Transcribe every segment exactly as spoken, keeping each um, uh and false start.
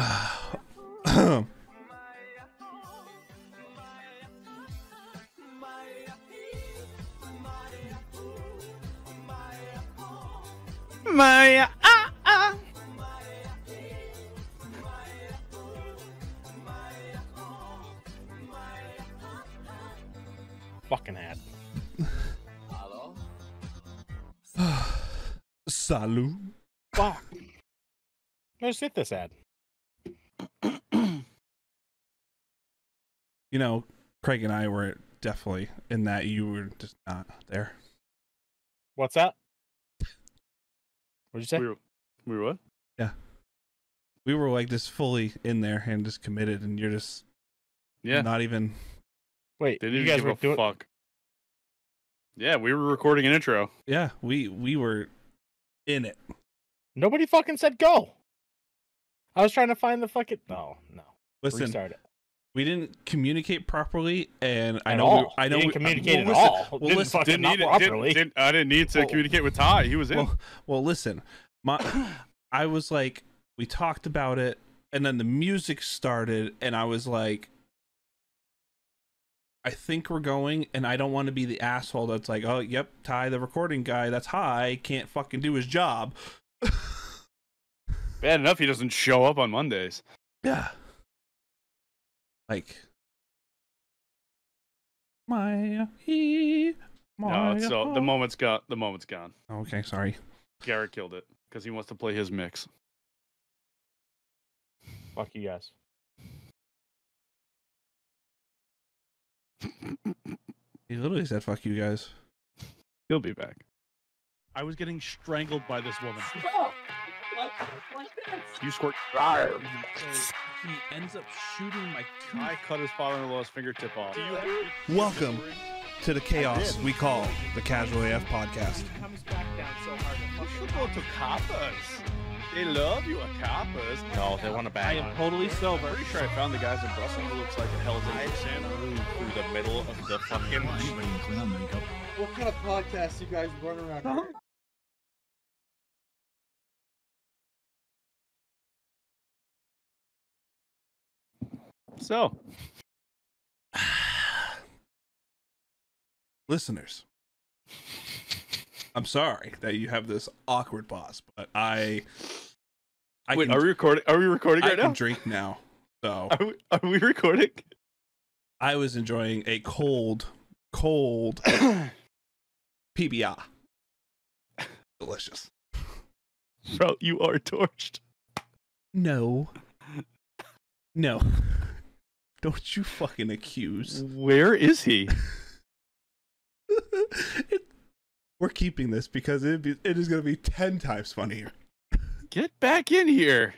Maya, ah, ah. Fucking ad. Hello? Salut. Fuck. Let's hit this ad. You know, Craig and I were definitely in that. You were just not there. What's that? What'd you say? We were, we were what? Yeah. We were like just fully in there and just committed, and you're just Yeah. not even. Wait, They didn't you guys give were a doing. fuck. Yeah, we were recording an intro. Yeah, we we were in it. Nobody fucking said go. I was trying to find the fucking. No, no. Listen, Restart it. we didn't communicate properly, and I At know all. we, I know You didn't we, communicate well, at listen, all. Well, Didn't listen, fucking Didn't not need it. properly. Didn't, didn't, I didn't need to Well- communicate with Ty. He was in. well, well, listen, my I was like, we talked about it, and then the music started, and I was like, I think we're going, and I don't want to be the asshole that's like, oh, yep, Ty, the recording guy, that's high, can't fucking do his job. Bad enough he doesn't show up on Mondays. Yeah. Like, my he, my No, so the moment's got the moment's gone. Okay, sorry. Garrett killed it because he wants to play his mix. Fuck you guys. He literally said, "Fuck you guys." He'll be back. I was getting strangled by this woman. You squirt. He ends up shooting my I cut his father-in-law's fingertip off. Welcome to the chaos we call the Casual A F Podcast. Comes back down so hard. You should go to coppers. They love you at coppers. No, they want to bang. I am totally sober. I'm pretty sure I found the guys in Brussels who looks like a Hell's Angel Santa. Through the middle of the fucking. What kind of podcast you guys run around here? So, Listeners, I'm sorry that you have this awkward pause, but I, I wait, can, are we recording? Are we recording I right can now? drink now. So Are we, are we recording? I was enjoying a cold, cold P B R. Delicious. Bro, you are torched. No. No. Don't you fucking accuse. Where is he? it, we're keeping this because it be, it is going to be ten times funnier. Get back in here.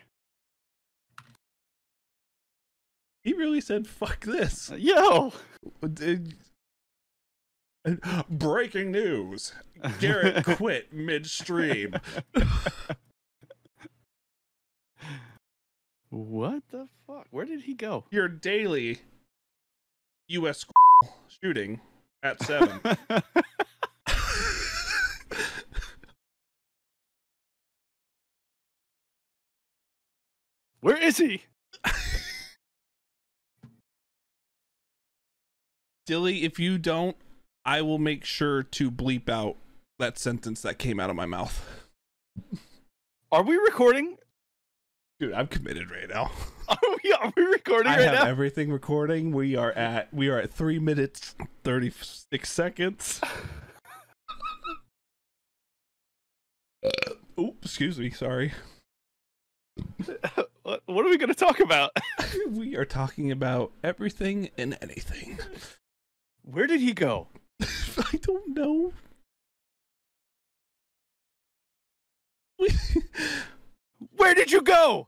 He really said, fuck this. Yo. Breaking news. Garrett quit midstream. What the fuck? Where did he go? Your daily U S shooting at seven. Where is he? Dilly, if you don't, I will make sure to bleep out that sentence that came out of my mouth. Are we recording? Dude, I'm committed right now. Are we, are we recording I right have now? everything recording. We are at we are at three minutes thirty six seconds. Oh, excuse me. Sorry. What, what are we going to talk about? We are talking about everything and anything. Where did he go? I don't know. We... Where did you go?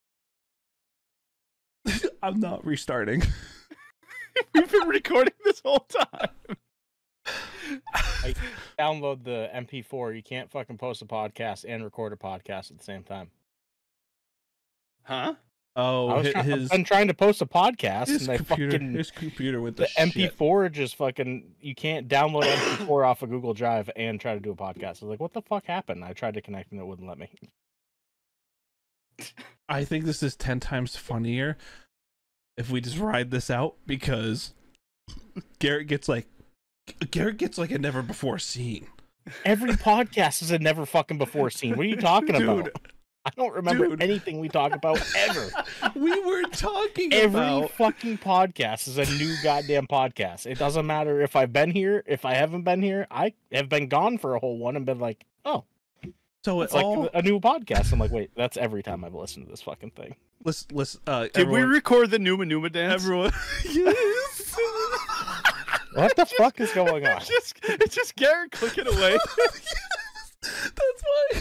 I'm not restarting. We've been recording this whole time. I download the M P four. You can't fucking post a podcast and record a podcast at the same time. Huh? Oh, I was his, try- his, I'm trying to post a podcast, his and I computer, fucking his computer with the, the M P shit. four just fucking. You can't download M P four off of Google Drive and try to do a podcast. I was like, what the fuck happened? I tried to connect and it wouldn't let me. I think this is ten times funnier if we just ride this out because Garrett gets like Garrett gets like a never before seen. Every podcast is a never fucking before seen. What are you talking Dude, about? I don't remember dude. anything we talk about ever. We were talking Every about fucking podcast is a new goddamn podcast. It doesn't matter if I've been here, if I haven't been here. I have been gone for a whole one and been like, oh, so it's it all like a new podcast. I'm like, wait, that's every time I've listened to this fucking thing. let's let's uh Did everyone, we record the Numa Numa dance? everyone yes. What the fuck is going on? It's just, it's just Garrett clicking away. That's why.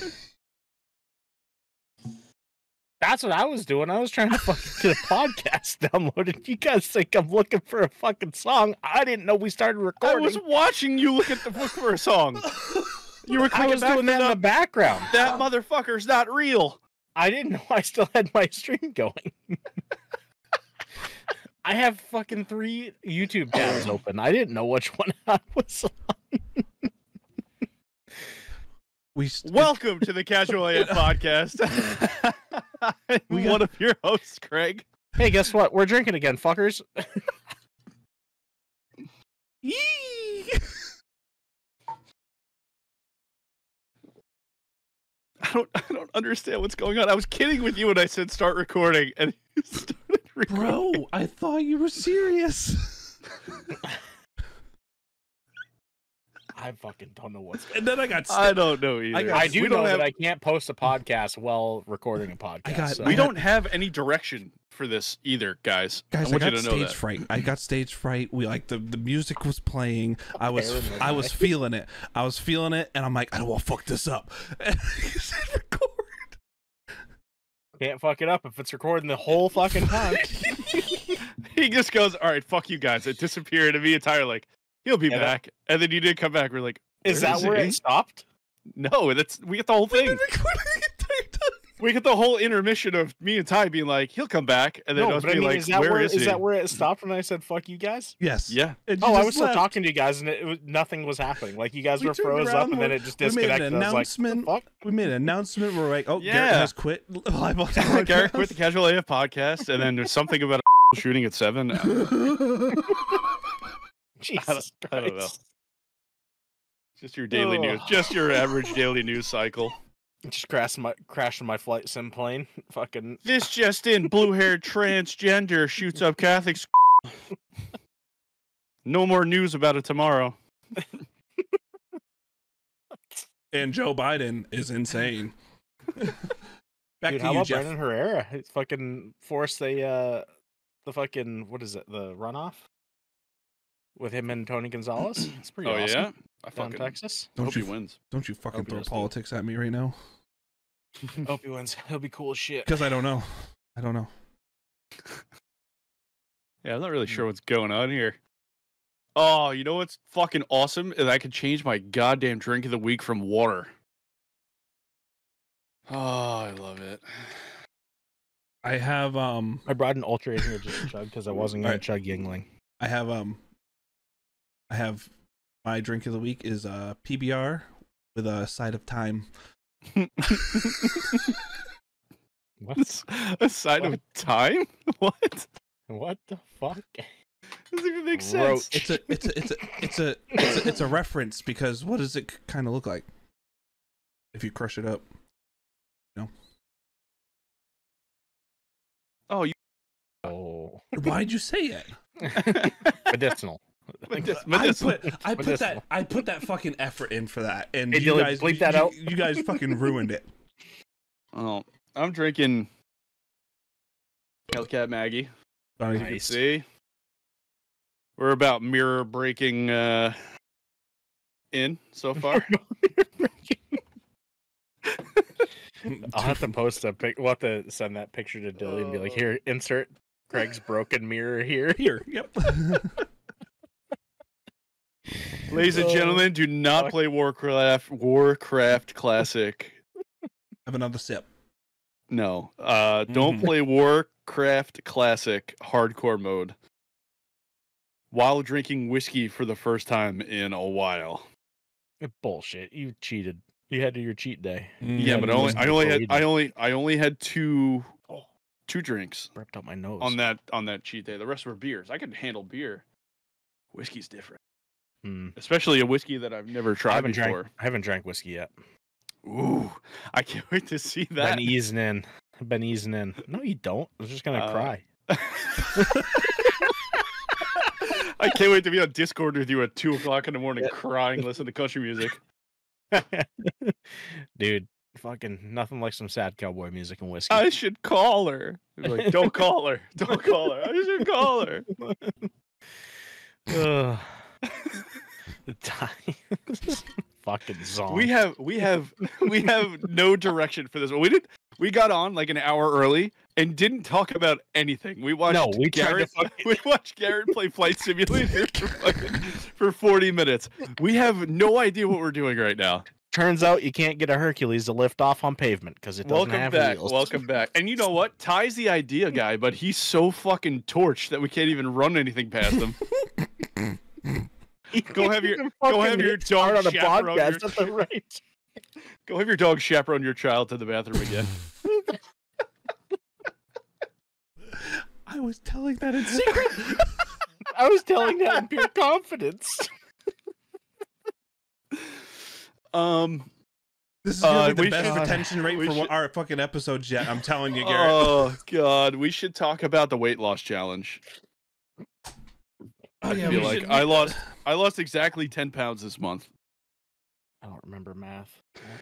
That's what I was doing. I was trying to fucking get a podcast downloaded. You guys think I'm looking for a fucking song? I didn't know we started I recording. was watching you look at the book for a song. You were I clicking was back doing for that in the the, background. that motherfucker's not real. I didn't know I still had my stream going. I have fucking three YouTube tabs open. I didn't know which one I was on. We st- Welcome to the Casual A F Podcast. I'm We got- one of your hosts, Craig. Hey, guess what? We're drinking again, fuckers. Yee! I don't, I don't understand what's going on. I was kidding with you when I said start recording, and you started recording. Bro, I thought you were serious. I fucking don't know what's going And then I got I st- don't know either. I on. got- I do we know don't have, that I can't post a podcast while recording a podcast. I got- so- I we got- don't have any direction for this either, guys. Guys, I I, want got you to know stage that. fright. I got stage fright. We like the, the music was playing. I was Paranoid. I was feeling it. I was feeling it, and I'm like, I don't want to fuck this up. And I said, record. Can't fuck it up if it's recording the whole fucking time. He just goes, all right, fuck you guys. It disappeared, and me and Tyler like, he'll be Yeah, that- back. And then you did come back. We're like, Is Where that is where he? it stopped? no, that's we get the whole thing. Recording the entire time. We get the whole intermission of me and Ty being like, he'll come back, and then No, us but I being mean, like, is that where where is is he? that where it stopped when I said "fuck you guys"? Yes. Yeah. And you Oh, I just was still left. talking to you guys, and it, it was, nothing was happening. Like you guys We were turned froze around, up, and then we- it just we made an disconnected. I was like, announcement. "What the fuck?" We made an announcement. We're like, oh, Garrett Yeah. has quit live on the Garrett podcast. quit the Casual A F podcast, and then there's something about a shooting at seven. Jesus I don't know. Christ. Just your daily news. Just your average daily news cycle. Just crashing my crashing my flight sim plane. Fucking This just in: blue-haired transgender shoots up Catholic school. No more news about it tomorrow. And Joe Biden is insane. Back dude, to how you, about Jeff. Brandon Herrera? It's fucking forced the uh the fucking what is it? The runoff with him and Tony Gonzalez. It's pretty Oh awesome. yeah, I Down in fucking Texas. Don't hope you he wins. don't you fucking Hope he throw does too. politics at me right now? Hope he wins. He'll be cool as shit. Because I don't know. I don't know. Yeah, I'm not really sure what's going on here. Oh, you know what's fucking awesome? Is I could change my goddamn drink of the week from water. Oh, I love it. I have um I brought an ultra in here just to chug because I wasn't gonna Alright. chug Yingling. I have um I have my drink of the week is uh P B R with a side of thyme. What? A sign of time? What? What the fuck? Doesn't even make sense. It's a it's a it's a it's a it's a, it's a reference because what does it kind of look like if you crush it up? Oh, you Oh, Why'd you say it? medicinal. Medic- I medicinal. put I put Medicinal. that I put that fucking effort in for that, and Hey, you Dylan, guys bleep that you, out. you guys fucking ruined it. Oh, I'm drinking Hellcat Maggie. Donnie, As you can Nice. see, we're about mirror breaking uh, in so far. I'll have to post a pic. We'll have to send that picture to Dilly and be like, "Here, insert Craig's broken mirror here." Here, yep. Ladies and Oh, gentlemen, do not fuck. play Warcraft Warcraft Classic. Have another sip. No, uh, don't Mhm. play Warcraft Classic hardcore mode while drinking whiskey for the first time in a while. Bullshit. You cheated. You had your cheat day. Yeah, but I only, I only had, I only, I only had two, two drinks. Burped out my nose on that on that cheat day. The rest were beers. I could handle beer. Whiskey's different, mm. especially a whiskey that I've never tried I haven't before. Drank, I haven't drank whiskey yet. Ooh, I can't wait to see that. Been easing in. Been easing in. No, you don't. I was just gonna uh, cry. I can't wait to be on Discord with you at two o'clock in the morning, crying, listening to country music. Dude, fucking nothing like some sad cowboy music and whiskey. I should call her. Like, don't call her. Don't call her. I should call her. uh, the time. Fucking song. We have we have we have no direction for this one. We did we got on like an hour early and didn't talk about anything. We watched no, we Garrett tried to fucking... we watched Garrett play Flight Simulator for, fucking, for forty minutes. We have no idea what we're doing right now. Turns out you can't get a Hercules to lift off on pavement because it doesn't Welcome have back. wheels. Welcome back. And you know what? Ty's the idea guy, but he's so fucking torched that we can't even run anything past him. Go have your go have your dog on a chaperone podcast your, at the right. Go have your dog chaperone your child to the bathroom again. I was telling that in secret. I was telling that in pure confidence. Um, this is gonna uh, be the we best should, retention rate we for should, our fucking episodes yet. I'm telling you, Garrett. Oh God, we should talk about the weight loss challenge. I Oh, yeah, feel we like should- I lost I lost exactly ten pounds this month. I don't remember math.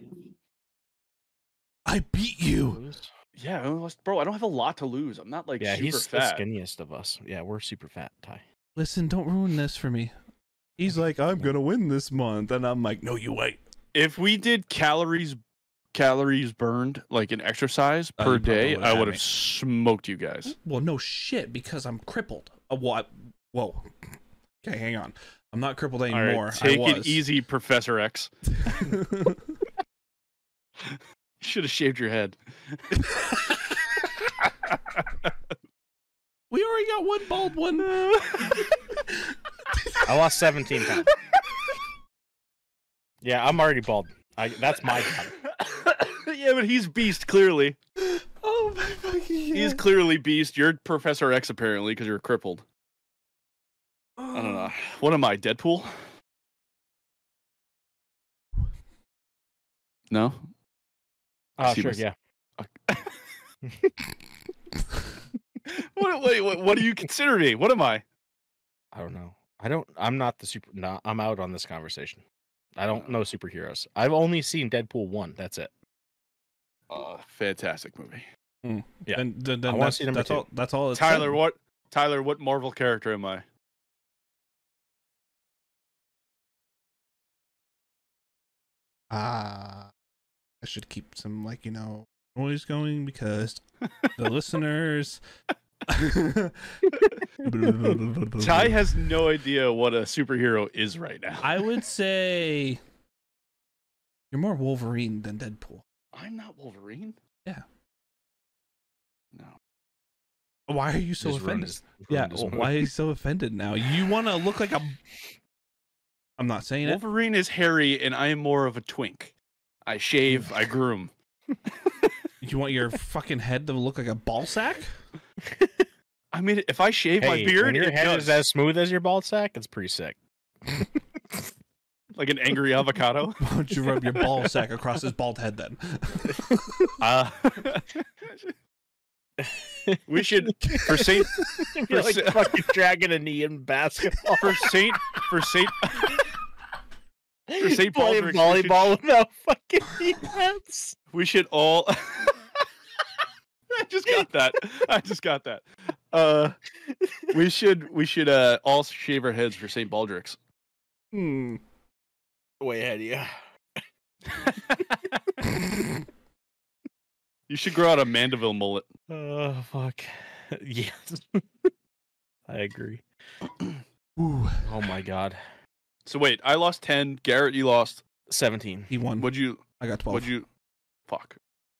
I beat you. Yeah, I lost, bro. I don't have a lot to lose. I'm not like Yeah, super he's fat. the skinniest of us. Yeah, we're super fat, Ty. Listen, don't ruin this for me. He's like, I'm gonna win this month, and I'm like, no, you wait. If we did calories calories burned like an exercise Oh, per you probably day, would've I had would me. have smoked you guys. Well, no shit, because I'm crippled. Uh, well, I, whoa. Okay, hang on. I'm not crippled All anymore. right, take I was. it easy, Professor X. You should have shaved your head. We already got one bald one. I lost seventeen pounds. Yeah, I'm already bald. I, that's my job. Yeah, but he's beast, clearly. Oh my fucking God. He's clearly beast. You're Professor X, apparently, because you're crippled. I don't know. What am I, Deadpool? No? Oh, See sure, my- yeah. What, wait, what, what do you consider me? What am I? I don't know. I don't. I'm not the super. No, I'm out on this conversation. I don't know superheroes. I've only seen Deadpool one. That's it. Uh, fantastic movie. Mm. Yeah. Then, then, then I wanna that's, see number that's two. all. That's all. It Tyler, said. what? Tyler, what Marvel character am I? Ah, I should keep some like you know noise going because the listeners. Ty has no idea what a superhero is right now. I would say you're more Wolverine than Deadpool. I'm not Wolverine. Yeah. No. Why are you so Just ruined offended? his- Yeah, ruined his well, movie. why are you so offended now? You want to look like a. I'm not saying it. Wolverine is hairy, and I am more of a twink. I shave, I groom. You want your fucking head to look like a ball sack? I mean, if I shave Hey, my beard, when your it head does. is as smooth as your bald sack, it's pretty sick. Like an angry avocado. Why don't you rub your ball sack across his bald head then? Uh, we should for Saint You're like Sa- fucking dragging a knee in basketball. for Saint for Saint for Saint Playing Baldrick's, we should- volleyball without fucking defense. We should all. I just got that. I just got that. Uh, we should we should uh all shave our heads for Saint Baldrick's. Hmm. Way ahead of you. You should grow out a Mandeville mullet. Oh fuck. Yes. I agree. Ooh, Oh my god. So wait, I lost ten. Garrett, you lost. Seventeen. he won. What'd you? I got twelve. What'd you? Fuck.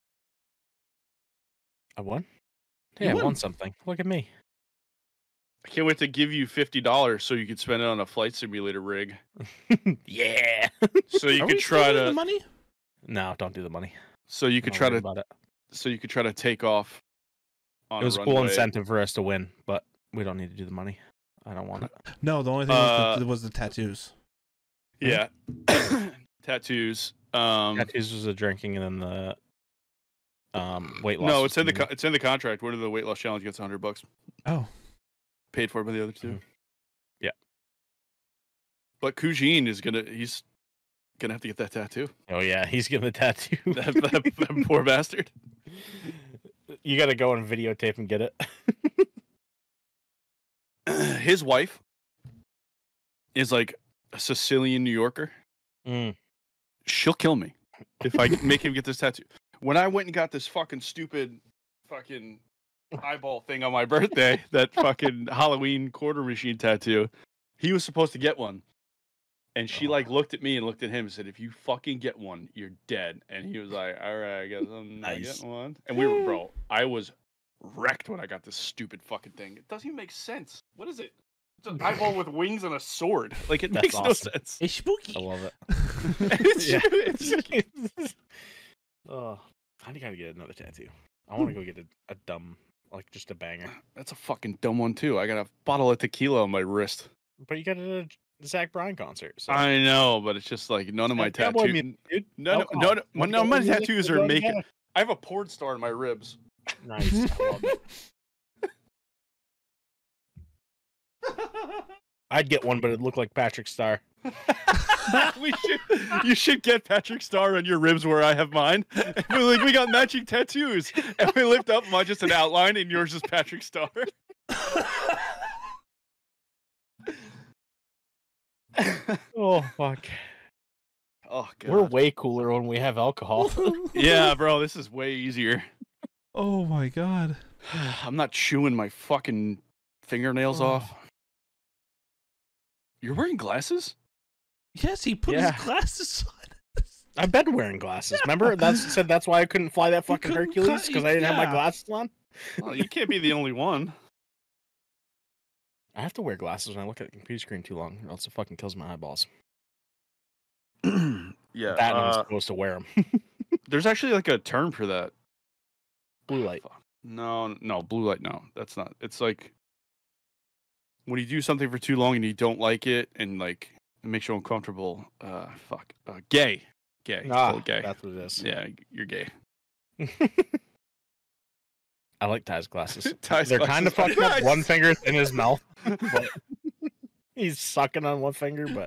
I won? You Yeah, I won. won something. Look at me. I can't wait to give you fifty dollars so you could spend it on a flight simulator rig. Yeah. So you Are could we still try doing the to. money? No, don't do the money. So you could Don't try worry to. about it. So you could try to take off. On It was a a cool runway. incentive for us to win, but we don't need to do the money. I don't want it. No, the only thing Uh, was, the, was the tattoos. Yeah. Tattoos. Um, Tattoos was the drinking, and then the um, weight loss. no, was it's in the the co- it's in the contract. Where the weight loss challenge gets hundred bucks Oh, paid for by the other two. Mhm. Yeah. But Kujin is gonna he's gonna have to get that tattoo. Oh yeah, he's getting the tattoo. that, that, that poor bastard. You got to go and videotape and get it. His wife is like a Sicilian New Yorker. Mm. She'll kill me if I make him get this tattoo. When I went and got this fucking stupid fucking eyeball thing on my birthday, that fucking Halloween quarter machine tattoo, he was supposed to get one. And she like looked at me and looked at him and said, "If you fucking get one, you're dead." And he was like, "All right, I guess I'm not Nice. getting one." And we were, bro, I was wrecked when I got this stupid fucking thing. It doesn't even make sense. What is it? It's an eyeball with wings and a sword. Like it That's makes no awesome. sense. it's spooky. I love it. It's- Yeah. it's- Oh, I gotta get another tattoo. I want to go get a, a dumb, like just a banger. That's a fucking dumb one too. I got a bottle of tequila on my wrist. But you got it at a Zach Bryan concert. So. I know, but it's just like none of my Cowboy tattoos. music, dude. No, no, Alcohol. no, no, Wanna none of go my to music? tattoos We'll are go making. together. I have a porn star in my ribs. Nice. I love it. I'd get one, but it'd look like Patrick Star. we should, you should get Patrick Star on your ribs where I have mine. And we're like, we got matching tattoos, and we lift up mine just an outline, and yours is Patrick Star. Oh fuck. Oh god. We're way cooler when we have alcohol. Yeah, bro, this is way easier. Oh my god. I'm not chewing my fucking fingernails Oh. off. You're wearing glasses? Yes, he put Yeah. his glasses on. I've been wearing glasses. Remember? That's said that's why I couldn't fly that fucking couldn't Hercules cut- because I didn't have my yeah. glasses on. Well, you can't be the only one. I have to wear glasses when I look at the computer screen too long, or else it fucking kills my eyeballs. Yeah. That and I'm uh, supposed to wear them. there's actually like a term for that. Blue light. Fuck. No, no, blue light. No, that's not. It's like when you do something for too long and you don't like it, and like it makes you uncomfortable. Uh, fuck. Uh, gay. Gay. It's Ah, called gay. that's what it is. Yeah, you're gay. I like Ty's glasses. Ty's They're kind of glasses. fucked up. One finger's in his mouth, but he's sucking on one finger. But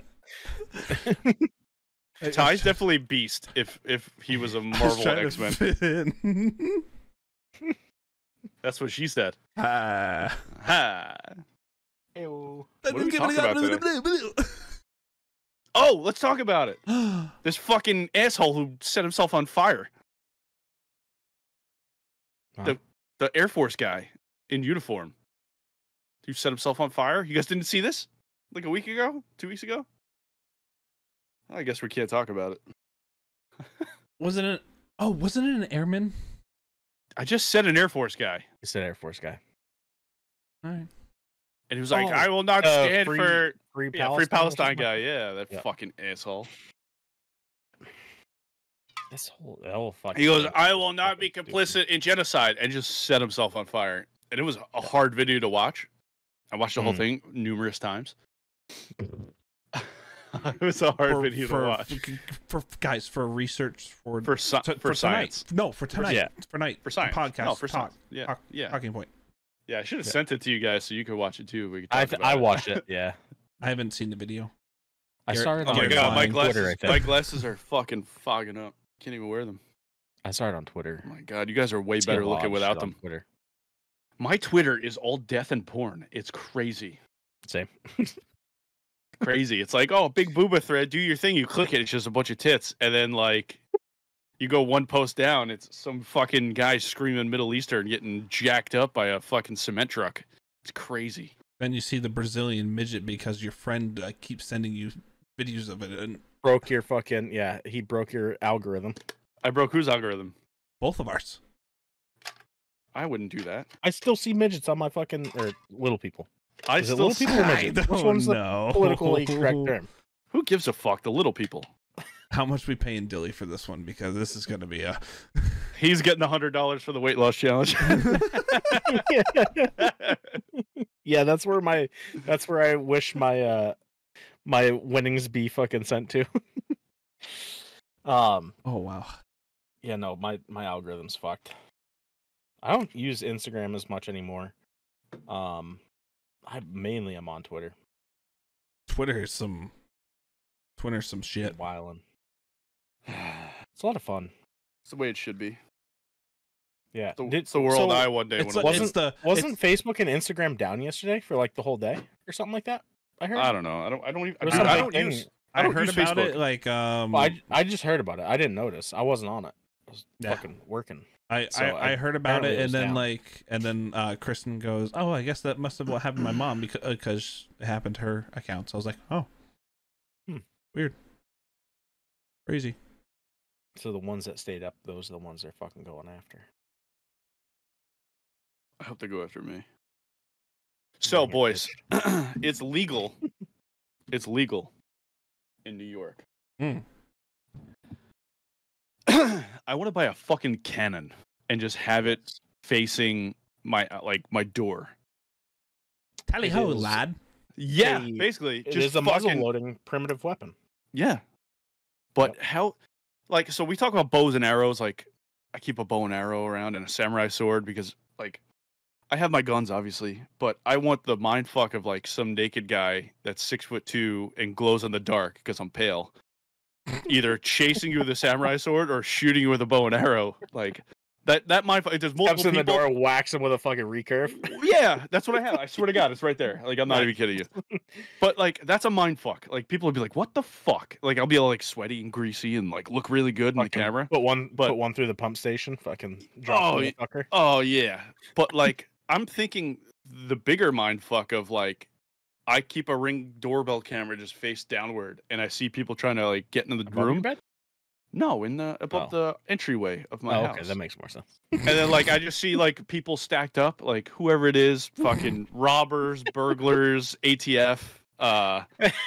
Ty's definitely beast. If if he was a I was Marvel trying to X Men, fit in. that's what she said. Ah. Ha. Ew. What are we talking about today? Oh, let's talk about it. This fucking asshole who set himself on fire. The the Air Force guy in uniform who set himself on fire. You guys didn't see this? Like a week ago? Two weeks ago? I guess we can't talk about it. Wasn't it? Oh, wasn't it an airman? I just said an Air Force guy. It's an Air Force guy. All right. And he was like, Oh, I will not uh, stand free- for Free yeah, Palestine. free or Palestine something guy. like Yeah, that Yeah. fucking asshole. that? This whole, that whole fucking. He goes, thing I is will not be fucking complicit in genocide, and just set himself on fire. And it was a hard video to watch. I watched the whole Mm. thing numerous times. It was a hard For, video for, to watch. for guys for research for For, sci- to- for, tonight. science. No, for tonight. yeah. For night. For science. Podcast. No, for talk, science. Yeah. talk- yeah. Talking point. Yeah, I should have Yeah. sent it to you guys so you could watch it too. We could I talk th- about I it. watched it. Yeah, I haven't seen the video. I Garrett- started. Oh on my Garrett god, my Vine, glasses, Twitter, I think. my glasses are fucking fogging up. Can't even wear them. I started on Twitter. Oh my god, you guys are way See a better lot looking of without shit on them. Twitter. My Twitter is all death and porn. It's crazy. Same. Crazy. It's like, oh, big booba thread, do your thing. You click it, it's just a bunch of tits. And then, like, you go one post down, it's some fucking guy screaming Middle Eastern getting jacked up by a fucking cement truck. It's crazy. Then you see the Brazilian midget because your friend uh, keeps sending you videos of it, and Broke your fucking yeah. He broke your algorithm. I broke whose algorithm? both of ours. I wouldn't do that. I still see midgets on my fucking or little people. I Is it still little people or I midgets? Which don't one's the know. politically correct term? Who gives a fuck? The little people. How much we paying Dilly for this one? Because this is going to be a. He's getting a hundred dollars for the weight loss challenge. Yeah, that's where my that's where I wish my uh my winnings be fucking sent to. um. Oh wow. Yeah, no, my my algorithm's fucked. I don't use Instagram as much anymore. Um, I mainly am on Twitter. Twitter is some. Twitter's some shit. Wildin'. It's a lot of fun. It's the way it should be. Yeah, It's the, Did- it's the world so I one day It's, want like, to wasn't- it's the wasn't Facebook and Instagram down yesterday for like the whole day or something like that? I heard. I don't know. I don't. I don't even. There was I, some I big don't thing. use. I, I don't heard use about Facebook. it like um. Well, I I just heard about it. I didn't notice. I wasn't on it. I was Yeah. fucking working. I, So, I, I heard about apparently it, it and was then down. like, and then uh, Kristen goes, "Oh, I guess that must have what happened to my mom because because it happened to her account." So I was like, "Oh, Hmm. weird, crazy." So the ones that stayed up, those are the ones they're fucking going after. I hope they go after me. So, Bring it, boys, it's legal. It's legal in New York. Hmm. I want to buy a fucking cannon and just have it facing my uh, like my door. Tally It ho, is- lad. Yeah, a- basically, It just is a muzzle fucking loading primitive weapon. yeah. But Yep. how, like, so we talk about bows and arrows. Like, I keep a bow and arrow around and a samurai sword because, like, I have my guns, obviously, but I want the mind fuck of like some naked guy that's six foot two and glows in the dark because I'm pale, either chasing you with a samurai sword or shooting you with a bow and arrow. Like that. That mind fuck. There's multiple Steps in the people. door, whacks him with a fucking recurve. Yeah, that's what I have. I swear to God, it's right there. Like I'm not Right. even kidding you. But like that's a mind fuck. Like people would be like, "What the fuck?" Like I'll be all like sweaty and greasy and like look really good in the Fucking camera. Put one, But- put one through the pump station. Fucking drop Oh, the y- fucker. Oh yeah, but like I'm thinking the bigger mind fuck of like I keep a Ring doorbell camera just face downward, and I see people trying to like get into the Above your room. bed? No, in the above Oh. the entryway of my Oh, house. okay, that makes more sense. And then like I just see like people stacked up, like whoever it is, fucking robbers, burglars, A T F, uh,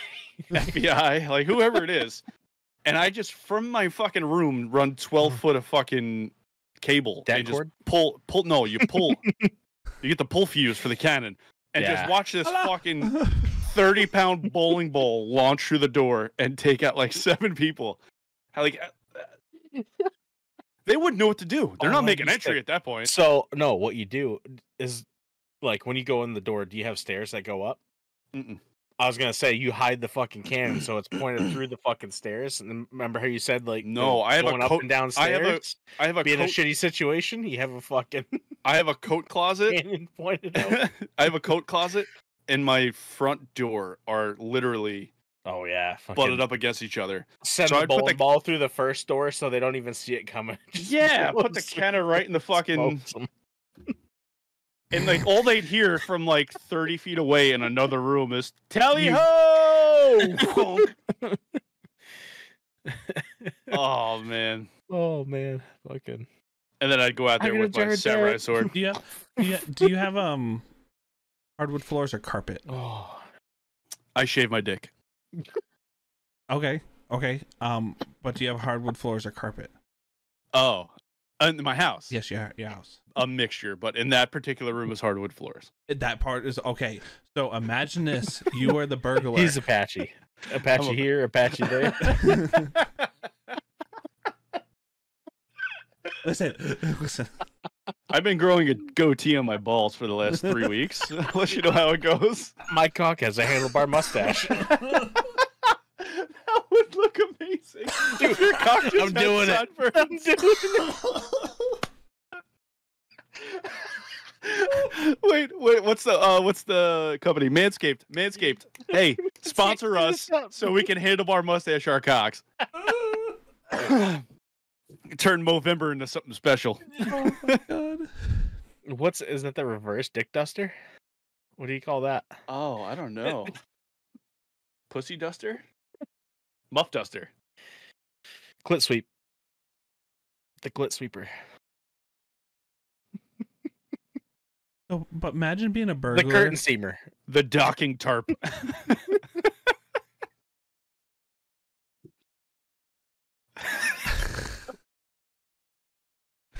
F B I, like whoever it is. And I just from my fucking room run twelve foot of fucking cable Dead and just cord? pull pull no, you pull you get the pull fuse for the cannon and Yeah. just watch this fucking thirty pound bowling ball launch through the door and take out like seven people. How like uh, they wouldn't know what to do. They're Oh, not like making you entry said. at that point. So no, what you do is like when you go in the door, do you have stairs that go up? Mm-mm. I was gonna say you hide the fucking cannon so it's pointed through the fucking stairs. And then remember how you said like No, the- I have a going up coat- and down I have a- stairs. I have a Be in a coat, shitty situation, you have a fucking I have a coat closet. cannon pointed out. I have a coat closet, and my front door are literally Oh yeah, butted fucking up against each other. send So the I'd put bowling the- ball through the first door so they don't even see it coming. Just Yeah, put the blows- cannon right in the fucking, smokes 'em. and like all they'd hear from like thirty feet away in another room is "Tally You- ho!" Oh man! Oh man, fucking. And then I'd go out I'm there gonna with my jar samurai that. sword. Do you have, do you, do you have um hardwood floors or carpet? Oh, I shave my dick. Okay, okay. Um, but do you have hardwood floors or carpet? Oh, in my house. Yes, your your house. A mixture, but in that particular room is hardwood floors. That part is okay. So imagine this: you are the burglar. he's Apache. Apache I'm a- here, Apache there. listen, listen. I've been growing a goatee on my balls for the last three weeks. I'll let you know how it goes. My cock has a handlebar mustache. That would look amazing. If your cock just I'm had doing it. sunburns. I'm doing it. Wait, wait, what's the uh what's the company? Manscaped. Manscaped. Hey, sponsor us so we can handlebar mustache our cocks. Turn Movember into something special. Oh my god. What's is that the reverse dick duster? What do you call that? Oh, I don't know. Pussy duster? Muff duster. Clit sweep. The clit sweeper. Oh, but imagine being a burglar. The curtain steamer. The docking tarp.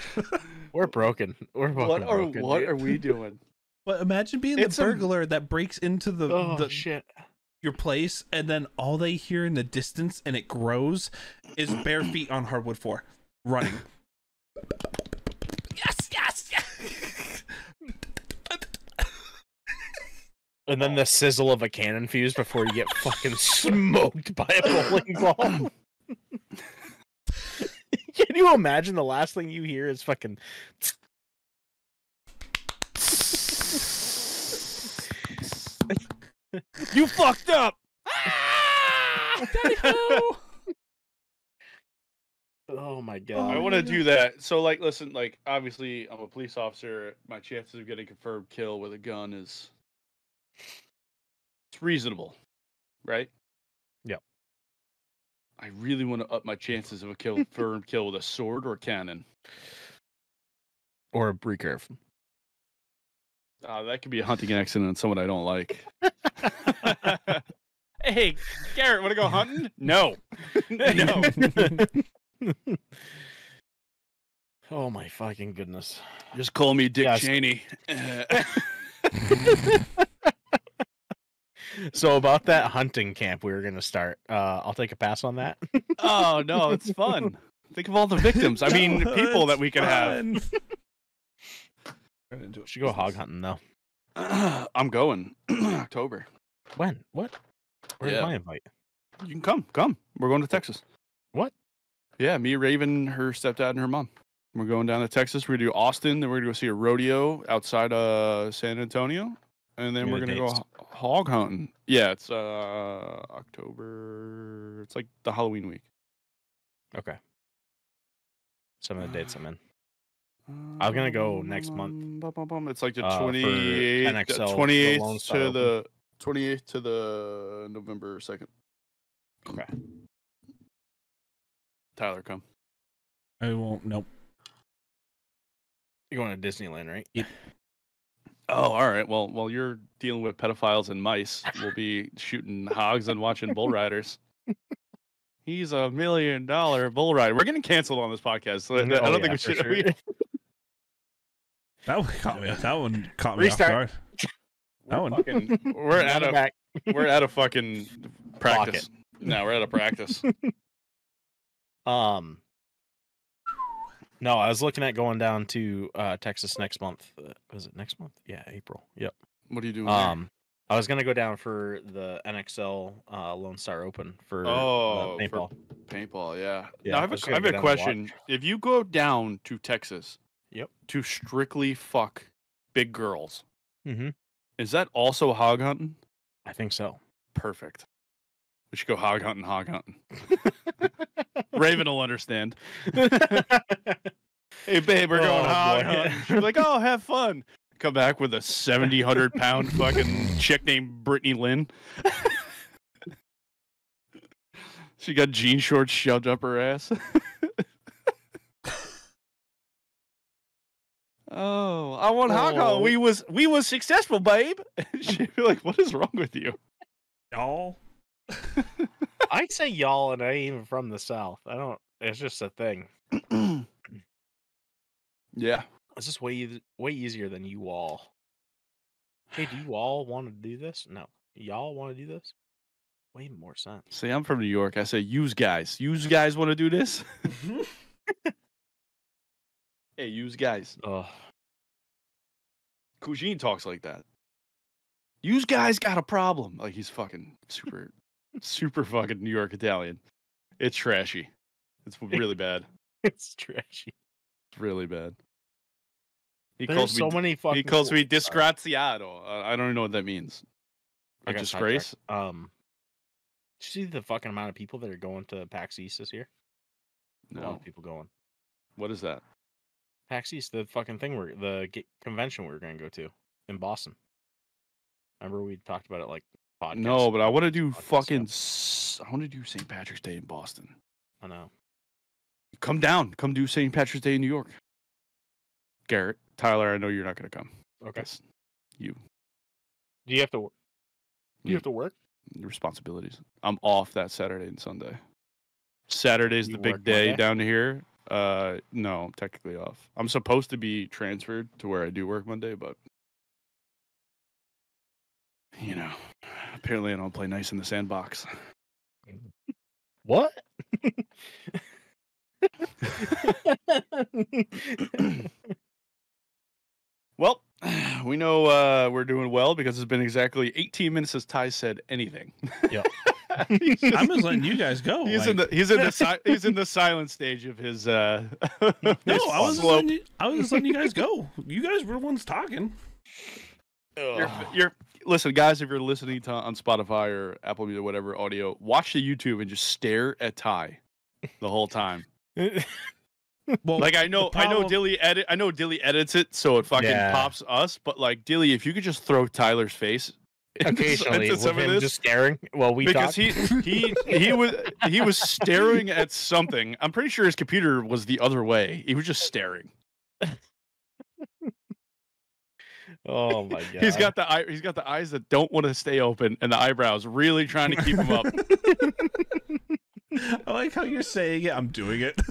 We're broken. We're fucking What are broken, what dude. are we doing? But imagine being It's the a- burglar that breaks into the, Oh the shit! your place, and then all they hear in the distance, and it grows, is bare feet on hardwood floor, running. Yes, yes, yes. And then the sizzle of a cannon fuse before you get fucking smoked by a bowling ball. Can you imagine the last thing you hear is fucking... You fucked up. Oh my god. I want to do that. So, like, listen, like, obviously, I'm a police officer. My chances of getting confirmed kill with a gun is it's reasonable, right? Yep. I really want to up my chances of a kill, confirmed kill with a sword or cannon. Or a recurve. Uh, that could be a hunting accident on someone I don't like. Hey, Garrett, want to go hunting? No. No. Oh my fucking goodness. Just call me Dick Yes. Cheney. So about that hunting camp we were gonna start, uh, I'll take a pass on that. Oh, no, it's fun. Think of all the victims. I mean, No, people that it's we can have. fun. Should go hog hunting though. I'm going October. When? What? Where's Yeah. my invite? You can come. Come. We're going to Texas. What? Yeah, me, Raven, her stepdad, and her mom. We're going down to Texas. We're gonna do Austin. Then we're gonna go see a rodeo outside uh San Antonio, and then Give me we're the gonna go dates. ho- hog hunting. Yeah, it's uh October. It's like the Halloween week. Okay. Some of the dates I'm in. I was gonna go next month. It's like the Uh, for twenty-eighth, N X L, the twenty-eighth Lone Star to Open. the twenty-eighth to the November second. Okay. Tyler, come. I won't. Nope. You're going to Disneyland, right? Oh, all right. Well, while you're dealing with pedophiles and mice, we'll be shooting hogs and watching bull riders. He's a million dollar bull rider. We're getting canceled on this podcast. So I Oh, don't yeah, think we for should. sure. we- That one caught me. That one caught me Restart. off guard. That one. fucking, we're out of back. we're out of fucking practice. No, we're out of practice. Um. No, I was looking at going down to uh, Texas next month. Uh, was it next month? Yeah, April. Yep. What are you doing? Um, I was gonna go down for the N X L uh, Lone Star Open for uh, Oh, for paintball. there? Paintball, yeah. Yeah, now, I I have was a, I gonna have go a down and question. If you go down to Texas, Yep. to strictly fuck big girls, Mm-hmm. is that also hog hunting? I think so. Perfect. We should go hog hunting, hog hunting. Raven will understand. Hey, babe, we're going Oh, hog boy. hunting. She'll be like, oh, have fun. Come back with a seventy, one hundred pound fucking chick named Brittany Lynn. She got jean shorts shoved up her ass. Oh, I want hog Oh. hunting. We was we was successful, babe. She'd be like, what is wrong with you? Y'all. I say y'all, and I ain't even from the South. I don't. It's just a thing. Yeah. It's just way eas- way easier than you all. Hey, do you all want to do this? No, y'all want to do this? Way more sense. See, I'm from New York. I say, use guys. Use guys want to do this? Hey, use guys. Oh, Cougine talks like that. Use guys got a problem. Like he's fucking super, super fucking New York Italian. It's trashy. It's really bad. it's trashy. It's really bad. He There's calls so me. many fucking. He calls me schools. disgraziato. Uh, I don't even know what that means. I A got disgrace. sidetracked. Um, did you see the fucking amount of people that are going to PAX East this year? A lot No. of people going. What is that? PAX East, the fucking thing we're the g- convention we were going to go to in Boston. Remember we talked about it like podcast. No, but I want to do podcast fucking. stuff. s- I want to do Saint Patrick's Day in Boston. I know. Come down. Come do Saint Patrick's Day in New York. Garrett, Tyler, I know you're not going to come. Okay. Yes, you. Do you have to? wor- Do you Yeah. have to work? Responsibilities. I'm off that Saturday and Sunday. Saturday's You the big work day Monday? down here. Uh, no, I'm technically off. I'm supposed to be transferred to where I do work Monday, but you know, apparently I don't play nice in the sandbox. What? Well, we know uh, we're doing well because it's been exactly eighteen minutes since Ty said anything. Yep. He's just- I'm just letting you guys go. He's like- in the he's in the si- he's in the silent stage of his. Uh, No, his I was, just slope. letting you, I was just letting you guys go. You guys were the ones talking. You're, you're listen, guys. If you're listening to on Spotify or Apple Music, whatever audio, watch the YouTube and just stare at Ty the whole time. Well, Like I know, the I know problem- Dilly edit, I know Dilly edits it so it fucking Yeah. pops us. But like Dilly, if you could just throw Tyler's face into- Occasionally, into with some of him this, just staring while we because talk. he he he was he was staring at something. I'm pretty sure his computer was the other way. He was just staring. Oh my god. He's got the eye, he's got the eyes that don't want to stay open, and the eyebrows really trying to keep him up. I like how you're saying it. I'm doing it.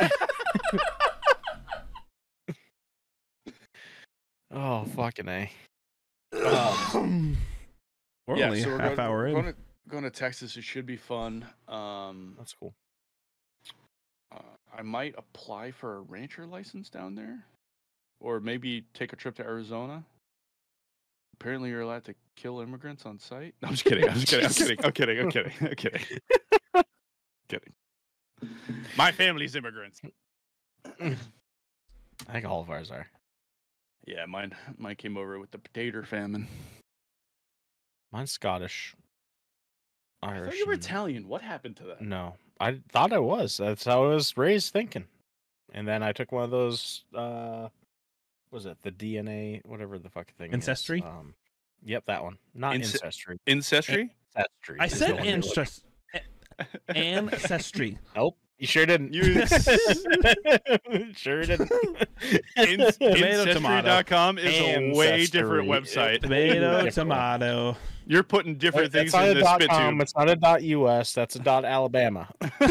Oh fucking a. Um, We're yeah, only so we're half going, hour in. Going to, going to Texas. It should be fun. Um, That's cool. uh, I might apply for a rancher license down there, or maybe take a trip to Arizona. Apparently, you're allowed to kill immigrants on site. No, I'm just kidding. I'm just kidding. I'm kidding. I'm kidding. I'm kidding. I'm kidding. kidding. My family's immigrants. I think all of ours are. Yeah, mine. Mine came over with the potato famine. Mine's Scottish. I Irish. thought you were and- Italian. What happened to that? No, I thought I was. That's how I was raised thinking. And then I took one of those. Uh, what was it the D N A, whatever the fuck thing? is. Ancestry? Um, yep, that one. Not Ince- ancestry. Ancestry? Ancestry. I is the said one you're looking- ancestry. Ancestry. Nope, you sure didn't. You- sure didn't. In- Tomato, Ancestry dot com is a way different Ancestry. website. Tomato, Different. tomato. You're putting different things It's not in a this dot spit com. tube. It's not a dot us. That's a dot Alabama.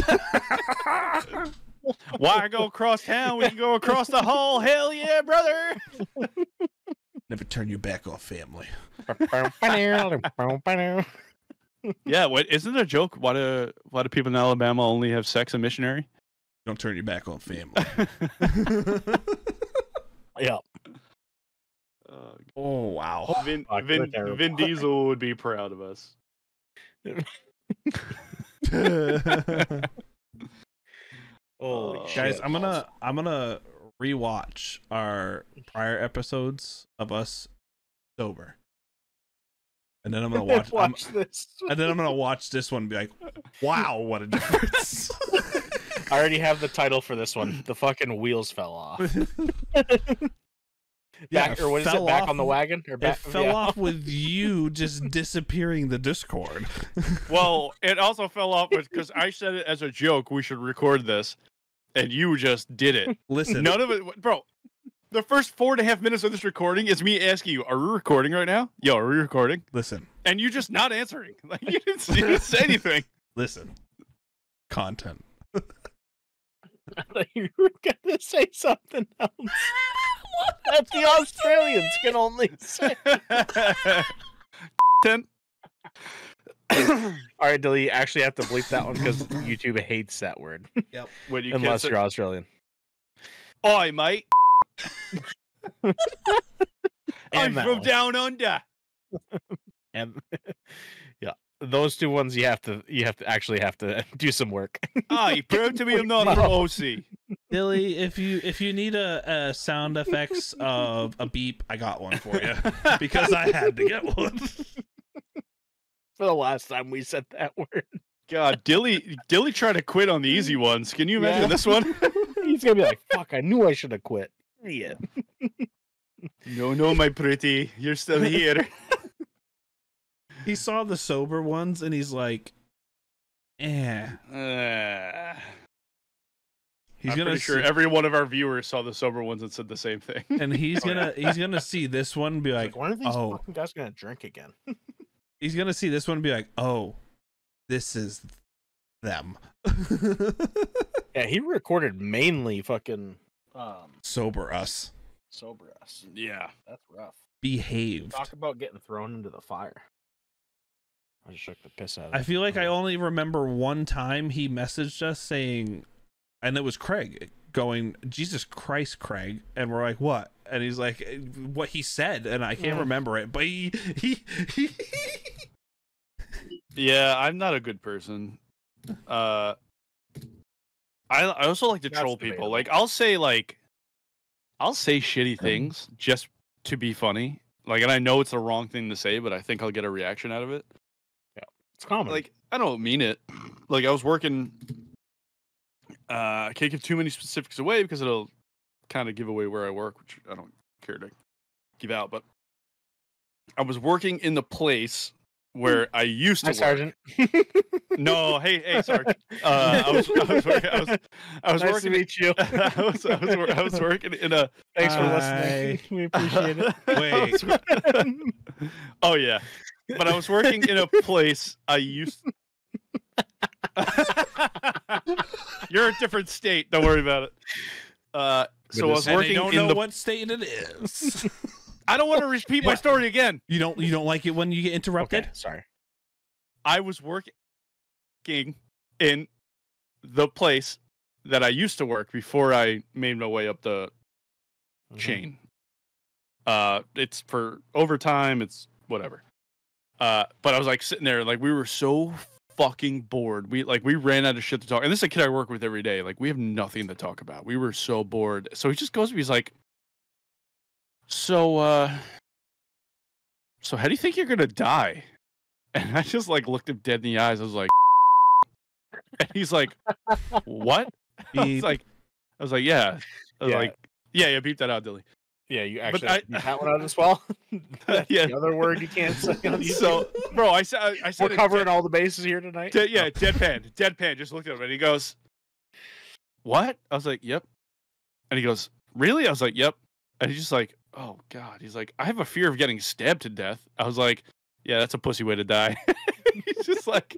Why go across town? We can go across the hall. Hell yeah, brother! Never turn your back on family. Yeah, what isn't it a joke? Why do why do people in Alabama only have sex and missionary? Don't turn your back on family. Yep. Uh, Oh wow. Vin, fuck, Vin, we're terrible. Vin Diesel would be proud of us. Holy Uh, shit. Guys, I'm gonna I'm gonna rewatch our prior episodes of us sober, and then I'm gonna watch. I'm- Watch this. and then I'm gonna watch this one and be like, "Wow, what a difference!" I already have the title for this one. The fucking wheels fell off. Yeah, Back, or what is fell it? Back off- on the wagon? Or It back, fell yeah. off with you just disappearing the Discord. Well, it also fell off because I said it as a joke. We should record this, and you just did it. Listen, None of it, bro. The first four and a half minutes of this recording is me asking you, "Are we recording right now?" Yo, are we recording? listen, And you just not answering. Like you didn't, you didn't say anything. listen. Content. I thought you were gonna say something else. That's the Australians can only say. Ten. All right, Dilly, you actually have to bleep that one because YouTube hates that word When you unless kiss it. you're Australian. Oi, mate. I'm And that from one. down under. And yeah, those two ones you have to you have to actually have to do some work. Aye, prove to me I'm not from O C. Dilly, if you if you need a, a sound effects of a beep, I got one for you because I had to get one. For the last time we said that word, God, Dilly, Dilly tried to quit on the easy ones. Can you imagine Yeah. this one? he's gonna be like, "Fuck! I knew I should have quit." Yeah. No, no, my pretty, you're still here. He saw the sober ones and he's like, "Eh." Uh, He's I'm gonna pretty sure see- every one of our viewers saw the sober ones and said the same thing. and he's gonna he's gonna see this one and be like, when are these "Oh." fucking guys gonna drink again? He's gonna see this one and be like, "Oh, this is them." Yeah, he recorded mainly fucking um Sober us. sober us. Yeah. That's rough. Behaved. Talk about getting thrown into the fire. I just shook the piss out of I it. feel like I only remember one time he messaged us saying, and it was Craig going, Jesus Christ, Craig. And we're like, what? And he's like, what he said. And I can't Mm. remember it. But he, he, he Yeah, I'm not a good person. Uh, I I also like to That's troll debatable. people. Like I'll say like, I'll say shitty things just to be funny. Like, and I know it's the wrong thing to say, but I think I'll get a reaction out of it. It's common. Like I don't mean it. Like I was working. Uh, I can't give too many specifics away because it'll kind of give away where I work, which I don't care to give out. But I was working in the place where I used to Hi, work. Sergeant. No, hey, hey, Sarge. Uh, I was, I was, working, I was, I was nice working. to meet you. I was, I was, wor- I was working in a. Thanks for Hi. listening. We appreciate it. Wait. Oh yeah, but I was working in a place I used. You're a different state. Don't worry about it. Uh, so I was And I working don't in know the. what state it is. I don't want to repeat my What? story again. You don't you don't like it when you get interrupted? Okay, sorry. I was working in the place that I used to work before I made my way up the Mhm. chain. Uh, it's for overtime. It's whatever. Uh, but I was like sitting there, like we were so fucking bored. We like we ran out of shit to talk. And this is a kid I work with every day. Like we have nothing to talk about. We were so bored. So he just goes to me. He's like, "So, uh, so how do you think you're gonna die?" And I just like looked him dead in the eyes. I was like, and he's like, "What?" I was Beep. like, "I was like, yeah." I was Yeah. like, "Yeah, yeah, beep that out, Dilly." Yeah, you But actually I- have to beat that one out as well. That's Yeah. the other word you can't say on YouTube. So, bro, I said, I said, We're it covering dead- all the bases here tonight. dead- yeah, deadpan, deadpan. Just looked at him and he goes, "What?" I was like, "Yep." And he goes, "Really?" I was like, "Yep." And he's just like, "Oh God." He's like, "I have a fear of getting stabbed to death." I was like, "Yeah, that's a pussy way to die." He's just like,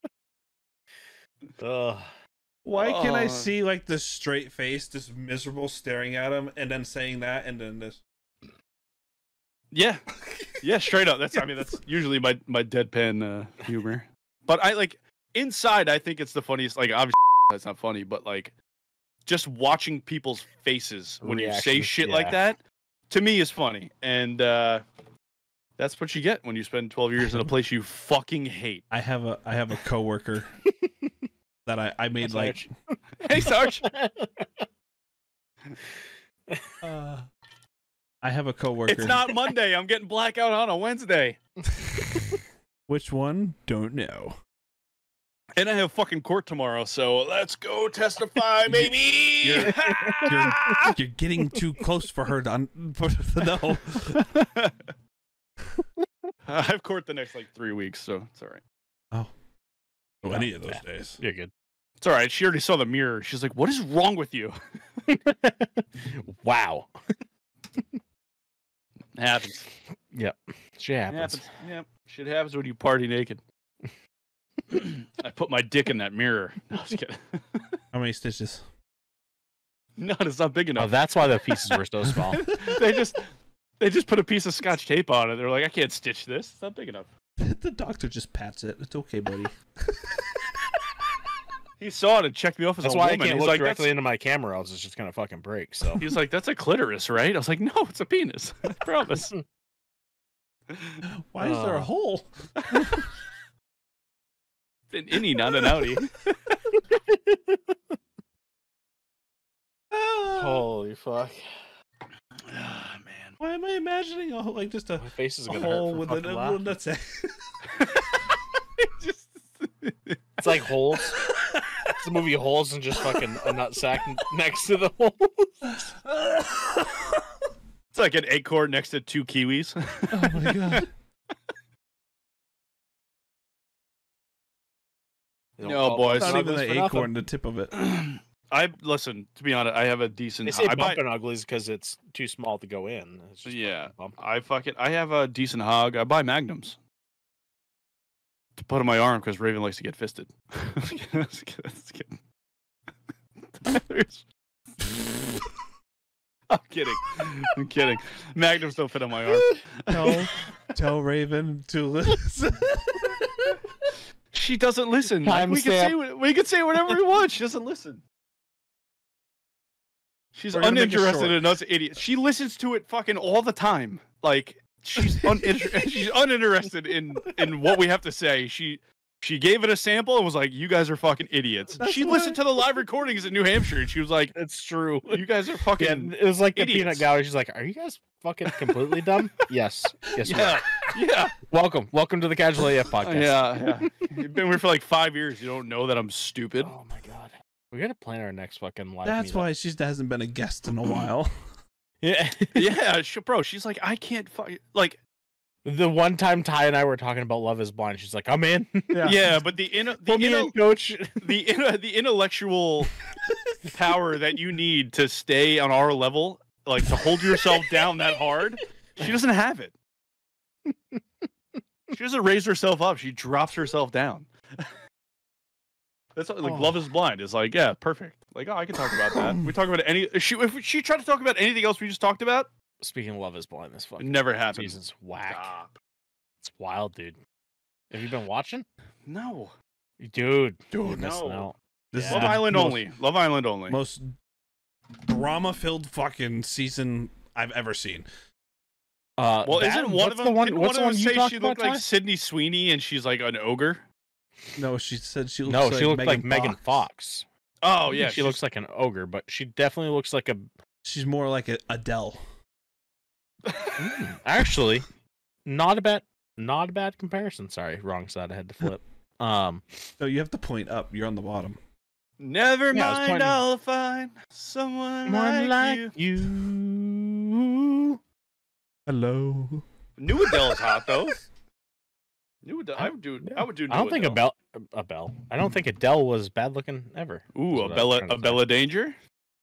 Ugh. Why can I Oh. see like this straight face, this miserable staring at him, and then saying that, and then this? yeah, yeah, straight up. That's, I mean, that's usually my my deadpan uh, humor. But I like inside, I think it's the funniest. Like, obviously, that's not funny, but like, just watching people's faces when you say Reactions, shit yeah. like that, to me is funny, and uh, that's what you get when you spend twelve years in a place you fucking hate. I have a I have a coworker that I I made like. Hey, Sarge. Uh, I have a coworker. It's not Monday. I'm getting blackout on a Wednesday, Which one? Don't know. and I have fucking court tomorrow. So let's go testify, baby. You're, you're, you're getting too close for her to, un- for, to know. I have court the next like three weeks, so it's all right. Oh, No, any of those yeah. days. You're good. It's all right. She already saw the mirror. She's like, "What is wrong with you?" Wow. Happens. Yep. Shit happens. Happens. Yep. Shit happens when you party naked. I put my dick in that mirror. No, I was kidding. How many stitches? No, it's not big Oh, enough. that's why the pieces were so small. they just they just put a piece of scotch tape on it. They're like, "I can't stitch this. It's not big enough." The doctor just pats it. It's okay, buddy. He saw it and checked me off as That's a why I woman. can't He's look like, directly "That's-" into my camera, else it's just gonna fucking break. So He was like, "That's a clitoris, right?" I was like, "No, it's a penis. I promise." Why is there a Oh. hole? An innie, not an outie. holy fuck, Ah, man. Why am I imagining a hole, like just a, my face is a gonna hole hurt with from a fucking little laughing. nutsack? Just- It's like Holes. It's the movie Holes and just fucking a nutsack next to the hole. It's like an acorn next to two kiwis. Oh my god. They don't No, call boys. bumping Not even uglies the for nothing. acorn, the tip of it. I listen. To be honest, I have a decent. They say I buy, bumping uglies because it's too small to go in. It's just Yeah. fucking bumping. I fucking. I have a decent hog. I buy magnums to put on my arm because Raven likes to get fisted. That's good. That's good. I'm kidding. I'm kidding. Magnums don't fit on my arm. Tell, tell Raven to listen. She doesn't listen. Like, we can Timestamp. say what- we can say whatever we want. She doesn't listen. She's We're gonna make it uninterested short. in us idiots. She listens to it fucking all the time. Like she's uninter- she's uninterested in in what we have to say. She she gave it a sample and was like, "You guys are fucking idiots." That's she what listened I- to the live recordings in New Hampshire and she was like, It's true. "You guys are Yeah, fucking it was like the idiots. peanut gallery. She's like, "Are you guys fucking completely dumb?" Yes, yes. we yeah, are. yeah, Welcome, welcome to the Casual A F podcast. yeah, yeah." You've been here for like five years. You don't know that I'm stupid. Oh my god, we gotta plan our next fucking live. That's meetup. why she hasn't been a guest in a while. Yeah. Yeah, she, bro. She's like, I can't fuck. Like, The one time Ty and I were talking about Love Is Blind, she's like, "I'm in." yeah, but the in, the Put me inno- in, coach. the in, the intellectual power that you need to stay on our level, like to hold yourself down that hard, she doesn't have it. She doesn't raise herself up; she drops herself down. That's what, like Oh. Love Is Blind is like, yeah, perfect. Like, oh, I can talk about that. We talk about any. If she if she tried to talk about anything else we just talked about, Speaking of Love Is Blind, this it fucking never happened. season's whack. Stop. It's wild, dude. Have you been watching, No, dude? Dude, you're missing no. out. This Yeah. is Love the Island most, only. Love Island only. most drama-filled fucking season I've ever seen. Uh, Well, that- isn't one what's of the them? one? Didn't What's one the of one them you say talked she about? looked like Ty? Sydney Sweeney and she's like an ogre? No, she said she looks No, like she looked Megan like Megan Fox. Fox. Oh yeah, she looks like an ogre, but she definitely looks like a. She's more like a Adele. Mm, actually, not a bad, not a bad comparison. Sorry, wrong side. I had to flip. Um, No, you have to point up. You're on the bottom. Never Yeah, I was mind, pointing- I'll find someone one like, like you. you. Hello. New Adele's hot though. New Adele, I would do. Yeah. I would do. New I don't think Adele. Abel, Abel. I don't think Adele was bad looking ever. Ooh, That's a what I was Bella, trying to a Bella Danger.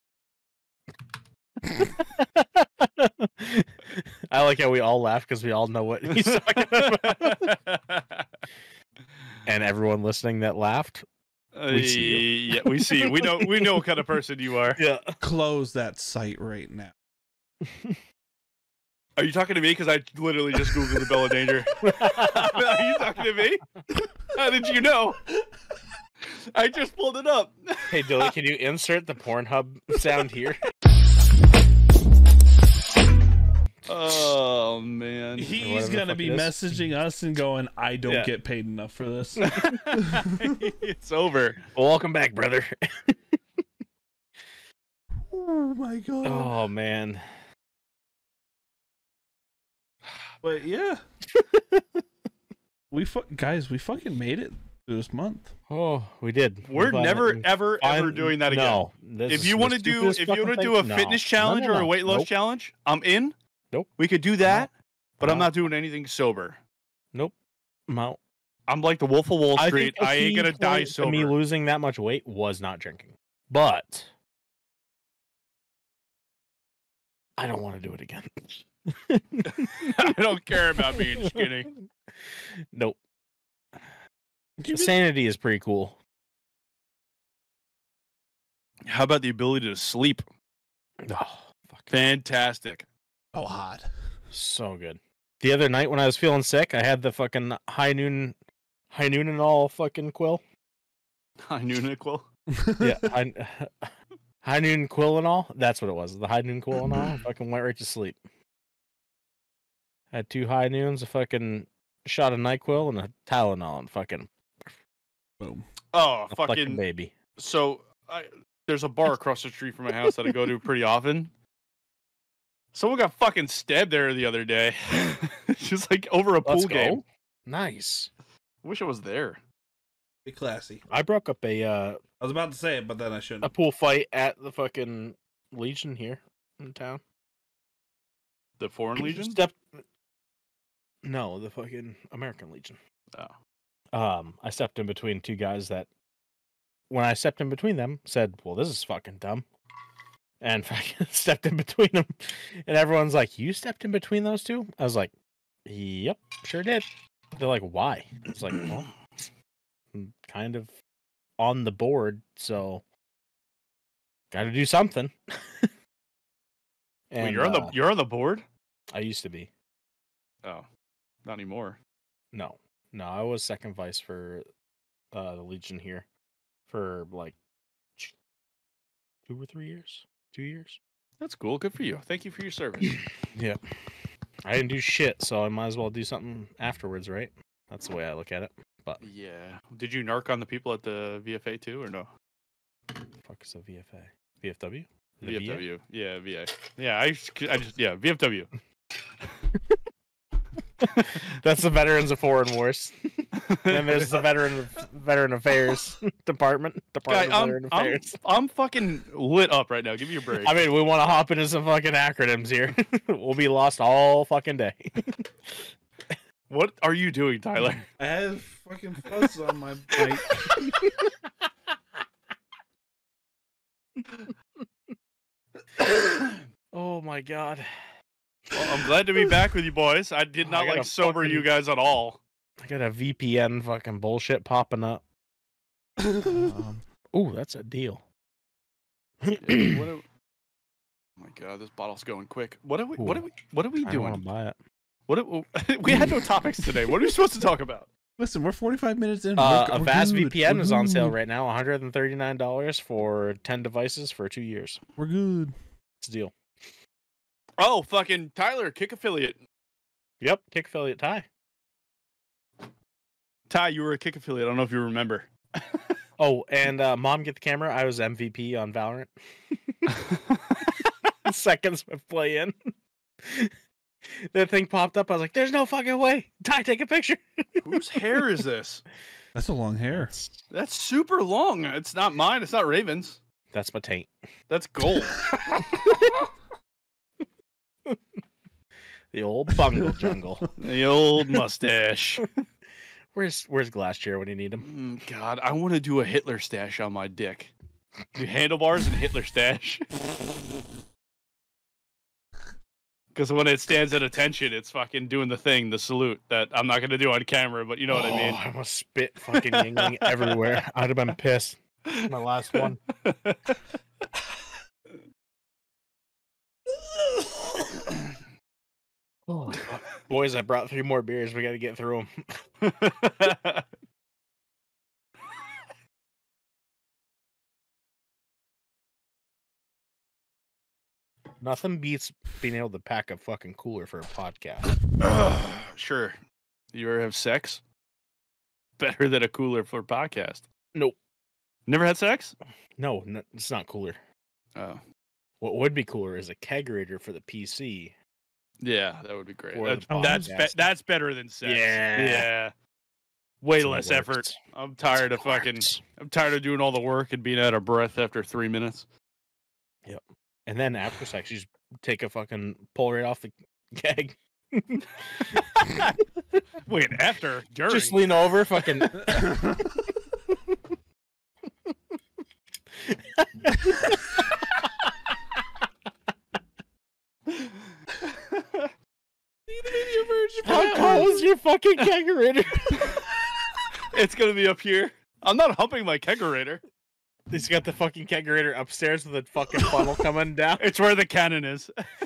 I like how we all laugh because we all know what he's talking about. And everyone listening that laughed. we see Yeah, we see. You. We know. We know what kind of person you are. Yeah. Close that site right now. Are you talking to me? Because I literally just googled the Bella Danger. Are you talking to me? How did you know? I just pulled it up. Hey, Dilly, can you insert the Pornhub sound here? Oh man. He's whatever the gonna fuck be it is. messaging us and going, "I don't Yeah. get paid enough for this." It's over. Well, welcome back, brother. Oh my god. Oh man. But yeah. we fu- guys, we fucking made it through this month. Oh, we did. We're glad never, that we ever, ever fin- doing that again. No. This If is you the want to do, stupidest if you want to fucking do a thing. No. fitness No, challenge no, or a no. weight loss Nope. challenge, I'm in. Nope. We could do that, but I'm No. not doing anything sober. Nope. No. I'm like the Wolf of Wall I Street. think I, the ain't key gonna die point to sober. Me losing that much weight was not drinking, but I don't want to do it again. I don't care about being skinny. Nope. You Sanity is pretty cool. How about the ability to sleep? Oh, fuck. Fantastic. so hot. So good. The other night when I was feeling sick, I had the fucking high noon, high noon and all fucking quill. I knew Nickel. Yeah, high, high noon quill and all. That's what it was. The high noon quill and all. Fucking went right to sleep. Had two high noons, a fucking shot of NyQuil, and a Tylenol, and fucking Boom. Oh, a fucking fucking. baby. So I, there's a bar across the street from my house that I go to pretty often. Someone got fucking stabbed there the other day. Just like over a pool Let's go. game. Nice. Wish I was there. Be classy. I broke up a uh, I was about to say it, but then I shouldn't. a pool fight at the fucking Legion here in town. The Foreign Legion? Stepped... No, the fucking American Legion. Oh. Um, I stepped in between two guys that, when I stepped in between them, said, "Well, this is fucking dumb," and fucking stepped in between them, and everyone's like, "You stepped in between those two?" I was like, "Yep, sure did." They're like, "Why?" It's like, "Well, I'm kind of on the board, so Got to do something. Wait, And you're on the uh, you're on the board? I used to be. Oh, not anymore. No, no, I was second vice for uh, the Legion here for like two or three years. Two years. That's cool. Good for you. Thank you for your service. Yeah. I didn't do shit, so I might as well do something afterwards, right? That's the way I look at it. But Yeah. Did you narc on the people at the V F A too, or no? fuck is a V F A? V F W? The V F V A? W. Yeah, V A. Yeah, I, just- I just yeah, V F W. That's the Veterans of Foreign Wars. And there's the Veteran Veteran Affairs Department. Guy, Department of I'm, Veteran I'm, Affairs. I'm fucking lit up right now. Give me your break. I mean, we want to hop into some fucking acronyms here. We'll be lost all fucking day. What are you doing, Tyler? I have fucking fuzz on my bike. Oh my god. Well, I'm glad to be back with you boys. I did I not gotta like sober fucking- you guys at all. I got a V P N fucking bullshit popping up. Um, ooh, that's a deal. Yeah, what are, oh my god, this bottle's going quick. What are we? What Ooh. are we? What are we I don't want doing? to buy it. What? Are, we had no topics today. What are we supposed to talk about? Listen, we're forty-five minutes in. Uh, we're, a we're Vast good. V P N We're is on sale good. right now, one hundred thirty-nine dollars for ten devices for two years. We're good. It's a deal. Oh, fucking Tyler, kick affiliate. Yep, kick affiliate tie. Ty, you were a kick affiliate. I don't know if you remember. Oh, and uh, Mom, get the camera. I was M V P on Valorant. Seconds of play in. That thing popped up. I was like, there's no fucking way. Ty, take a picture. Whose hair is this? That's a long hair. That's super long. It's not mine. It's not Raven's. That's my taint. That's gold. The old bungle jungle. The old mustache. Where's Where's Glass Chair when you need him? Mm, God, I want to do a Hitler stash on my dick. Do handlebars and Hitler stash. Because when it stands at attention, it's fucking doing the thing, the salute that I'm not going to do on camera, but you know what I mean. Oh, I almost spit fucking yingling everywhere. I'd have been pissed. My last one. Oh, boys, I brought three more beers. We got to get through them. Nothing beats being able to pack a fucking cooler for a podcast. Sure. You ever have sex? Better than a cooler for a podcast. Nope. Never had sex? No, no, it's not cooler. Oh. What would be cooler is a kegerator for the P C. Yeah, that would be great. Or That's the that's, podcast. be- that's better than sex. Yeah. Yeah. Way That's less what effort. works. I'm tired That's of what fucking works. I'm tired of doing all the work and being out of breath after three minutes. And then after sex, you just take a fucking pull right off the keg. Wait, after? During? Just lean over, fucking. How tall is your fucking kegerator? It's gonna be up here. I'm not humping my kegerator. He's got the fucking kegerator upstairs with the fucking funnel coming down. It's where the cannon is.